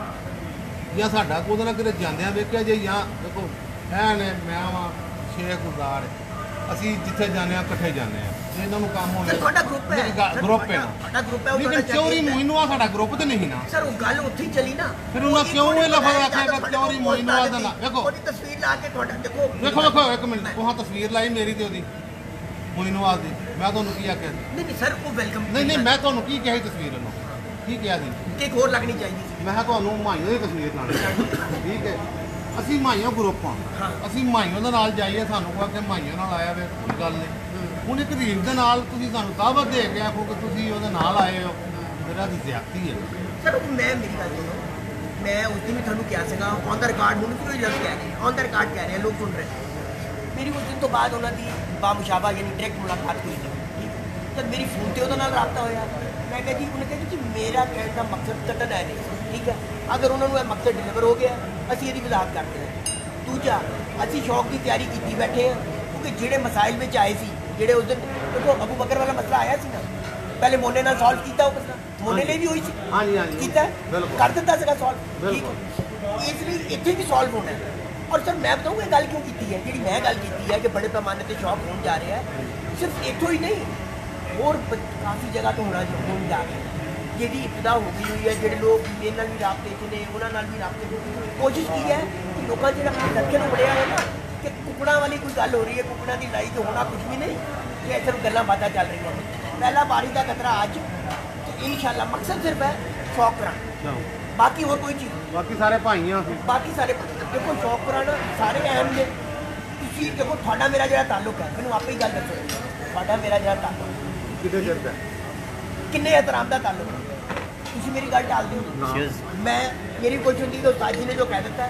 ਜਾਂ ਸਾਡਾ ਉਹਦੇ ਨਾਲ ਕਿਤੇ ਜਾਂਦਿਆਂ ਵੇਖਿਆ ਜੇ, ਜਾਂ ਦੇਖੋ ਐ ਨੇ ਮੈਂ ਵਾਂ ਸ਼ੇਖ ਗੁਰਦਾਰ, ਅਸੀਂ ਜਿੱਥੇ ਜਾਂਦੇ ਆ ਇਕੱਠੇ ਜਾਂਦੇ ਆ, ਇਹਨਾਂ ਨੂੰ ਕੰਮ ਹੋਵੇ ਤੁਹਾਡਾ ਗਰੁੱਪ ਹੈ, ਗਰੁੱਪ ਹੈ ਨਾ, ਤੁਹਾਡਾ ਗਰੁੱਪ ਹੈ। ਲੇਕਿਨ ਚੋਰੀ ਮੋਇਨਵਾਜ਼ ਸਾਡਾ ਗਰੁੱਪ ਤੇ ਨਹੀਂ ਨਾ। ਸਰ ਉਹ ਗੱਲ ਉੱਥੇ ਹੀ ਚੱਲੀ ਨਾ, ਫਿਰ ਉਹਨਾਂ ਕਿਉਂ ਇਹ ਲਫ਼ਜ਼ ਆਖਿਆ ਕਿ ਚੋਰੀ ਮੋਇਨਵਾਜ਼ ਦਾ ਨਾ। ਵੇਖੋ ਉਹਦੀ ਤਸਵੀਰ ਲਾ ਕੇ ਤੁਹਾਡਾ ਦੇਖੋ ਵੇਖੋ ਇੱਕ ਮਿੰਟ, ਉਹ ਤਸਵੀਰ ਲਾਈ ਮੇਰੀ ਤੇ ਉਹਦੀ ਮੋਇਨਵਾਜ਼ ਦੀ, ਮੈਂ ਤੁਹਾਨੂੰ ਕੀ ਆਖਿਆ? ਨਹੀਂ ਸਰ ਉਹ ਵੈਲਕਮ ਨਹੀਂ ਮੈਂ ਤੁਹਾਨੂੰ ਕੀ ਕਿਹਾ ਤਸਵੀਰ ਨੂੰ, ਕੀ ਕਿਹਾ ਸੀ? ਇੱਕ ਹੋਰ ਲੱਗਣੀ ਚਾਹੀਦੀ ਸੀ। ਮੈਂ ਕਿਹਾ ਤੁਹਾਨੂੰ ਮਾਈਓ ਦੀ ਤਸਵੀਰ ਲਾਣੀ, ਠੀਕ ਹੈ। ਅਸੀਂ ਮਾਈਓ ਗਰੁੱਪ ਹਾਂ, ਅਸੀਂ ਮਾਈਓ ਦੇ ਨਾਲ ਜਾਈਏ, ਸਾਨੂੰ ਕਹਾ ਕਿ ਮਾਈਓ ਨਾਲ ਆਇਆ ਵੇ, ਕੋਈ ਗੱਲ ਨਹੀਂ। ਹੁਣ ਇੱਕ ਰੀਲ ਦੇ ਨਾਲ ਤੁਸੀਂ ਸਾਨੂੰ ਦਾਵਤ ਦੇ ਕੇ ਆਖੋ ਕਿ ਤੁਸੀਂ ਉਹਦੇ ਨਾਲ ਆਏ ਹੋ, ਮੇਰਾ ਤਾਂ ਜ਼ਿਆਦਤੀ ਹੈ। ਸਰ ਮੈਂ ਮੇਰੀ ਗੱਲ ਸੁਣੋ, ਮੈਂ ਉਸ ਦਿਨ ਵੀ ਤੁਹਾਨੂੰ ਕਿਹਾ ਸੀਗਾ ਔਨ ਦਾ ਰਿਕਾਰਡ, ਮੈਨੂੰ ਕੋਈ ਲਫ਼ਜ਼ ਕਹਿ ਰਹੇ ਔਨ ਦਾ ਰਿਕਾਰਡ ਕਹਿ ਰਹੇ ਲੋਕ ਸੁਣ ਰਹੇ। ਮੇਰੀ ਉਸ ਦਿਨ ਤੋਂ ਬਾਅਦ ਉਹਨਾਂ ਦੀ ਬਾਮੁਸ਼ਾਬਾ ਯਾਨੀ ਡਾਇਰੈਕਟ ਮੁਲਾਕਾਤ ਹੋਈ ਸੀ। ਜਦ ਮੇਰੀ ਫੋਨ ਤੇ ਉਹਦੇ ਨਾਲ ਰਾਬਤਾ ਹੋਇਆ, ਮੈਂ ਕਿਹਾ ਜੀ, ਉਹਨੇ ਕਿਹਾ ਕਿ ਮੇਰਾ ਕਹਿਣ ਦਾ ਮਕਸਦ ਕਟਣ ਹੈ ਨਹੀਂ, ਠੀਕ ਹੈ। ਅਗਰ ਉਹਨਾਂ ਨੂੰ ਇਹ ਮਕਸਦ ਡਿਲੀਵਰ ਹੋ ਗਿਆ, ਅਸੀਂ ਇਹਦੀ ਵਜ਼ਾਹਤ ਕਰਦੇ ਹਾਂ। ਦੂਜਾ, ਅਸੀਂ ਸ਼ੌਕ ਦੀ ਤਿਆਰੀ ਕੀਤੀ ਬੈਠੇ ਹਾਂ, ਕਿਉਂਕਿ ਜਿਹੜੇ ਮਸਾਇਲ ਵਿੱਚ ਆਏ ਸੀ, ਜਿਹੜੇ ਉਸ ਦਿਨ ਦੇਖੋ ਅਬੂ ਬਕਰ ਵਾਲਾ ਮਸਲਾ ਆਇਆ ਸੀ ਨਾ, ਪਹਿਲੇ ਮੋਨੇ ਨਾਲ ਸੋਲਵ ਕੀਤਾ ਉਹ ਮਸਲਾ, ਮੋਨੇ ਲਈ ਵੀ ਹੋਈ ਸੀ, ਕੀਤਾ ਕਰ ਦਿੱਤਾ ਸੀਗਾ ਸੋਲਵ, ਠੀਕ ਹੈ। ਇਸ ਲਈ ਇੱਥੇ ਵੀ ਸੋਲਵ ਹੋਣਾ ਹੈ। ਔਰ ਸਰ ਮੈਂ ਬਤਾਊਂ ਇਹ ਗੱਲ ਕਿਉਂ ਕੀਤੀ ਹੈ, ਜਿਹੜੀ ਮੈਂ ਗੱਲ ਕੀਤੀ ਹੈ ਕਿ ਬੜੇ ਪੈਮਾਨੇ ਤੇ ਸ਼ੌਕ ਹੋਣ ਜਾ ਰਿਹਾ ਹੈ, ਸਿਰਫ ਇੱਥੋਂ ਹੀ ਨਹੀਂ, ਹੋਰ ਕਾਫੀ ਜਗ੍ਹਾ ਤੋਂ ਹੋਣ ਜਾ ਰਿਹਾ। ਜਿਹਦੀ ਇਬਤਦਾ ਹੋ ਗਈ ਹੋਈ ਹੈ, ਜਿਹੜੇ ਲੋਕ ਮੇਰੇ ਨਾਲ ਵੀ ਰਾਬਤੇ 'ਚ ਨੇ, ਉਹਨਾਂ ਨਾਲ ਵੀ ਰਾਬਤੇ 'ਚ ਕੋਸ਼ਿਸ਼ ਕੀ ਹੈ ਕਿ ਲੋਕਾਂ ਜਿਹੜਾ ਦਰਕੇ ਨੂੰ ਬੜਿਆ ਹੈ ਨਾ ਕਿ ਕੁਕੜਾਂ ਵਾਲੀ ਕੋਈ ਗੱਲ ਹੋ ਰਹੀ ਹੈ, ਕੁਕੜਾਂ ਦੀ ਲੜਾਈ ਤੋਂ ਹੋਣਾ ਕੁਝ ਵੀ ਨਹੀਂ, ਕਿ ਇੱਥੇ ਗੱਲਾਂ ਬਾਤਾਂ ਚੱਲ ਰਹੀਆਂ ਨੇ। ਪਹਿਲਾ ਬਾਰੀ ਦਾ ਖਤਰਾ ਅੱਜ, ਤੇ ਇਨਸ਼ਾਅੱਲਾ ਮਕਸਦ ਸਿਰਫ ਹੈ ਸ਼ੌਕ ਕਰਾਉਣਾ, ਬਾਕੀ ਹੋਰ ਕੋਈ ਚੀਜ਼, ਬਾਕੀ ਸਾਰੇ ਭਾਈਆਂ ਸੀ, ਬਾਕੀ ਸਾਰੇ ਦੇਖੋ ਸ਼ੌਕ ਕਰਾਉਣਾ ਸਾਰੇ ਅਹਿਮ ਨੇ। ਤੁਸੀਂ ਦੇਖੋ ਤੁਹਾਡਾ ਮੇਰਾ ਜਿਹੜਾ ਤਾਲੁਕ ਹੈ, ਮੈਨੂੰ ਆਪੇ ਹੀ ਗੱਲ ਦੱਸੋ, ਤੁਹਾਡਾ ਮੇਰਾ ਜਿਹੜਾ ਤਾਲੁਕ ਕਿਤੇ ਚਿਰ ਦਾ ਕਿੰਨੇ ਇਤਰਾਮ ਦਾ ਤਾਲੁਕ ਹੈ, ਤੁਸੀਂ ਮੇਰੀ ਗੱਲ ਟਾਲ ਦਿਓ। ਮੈਂ ਮੇਰੀ ਕੋਸ਼ਿਸ਼ ਹੁੰਦੀ ਤਾਂ ਉਸਤਾਦ ਜੀ ਨੇ ਜੋ ਕਹਿ ਦਿੱਤਾ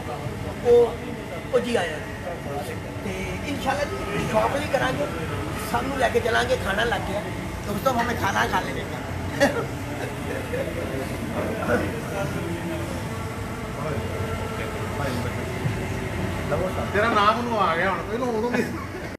ਉਹ ਜੀ ਆਇਆ, ਤੇ ਇਨਸ਼ਾਅੱਲਾ ਜੀ ਸ਼ੌਕ ਵੀ ਕਰਾਂਗੇ, ਸਭ ਨੂੰ ਲੈ ਕੇ ਚਲਾਂਗੇ। ਖਾਣਾ ਲੱਗ ਗਿਆ ਦੋਸਤੋ, ਹमें ਖਾਣਾ ਖਾ ਲੈਣੇ का। ਤੇਰਾ ਨਾਮ ਨੂੰ ਆ ਗਿਆ ਹੁਣ, ਇਹਨੂੰ ਉਦੋਂ ਵੀ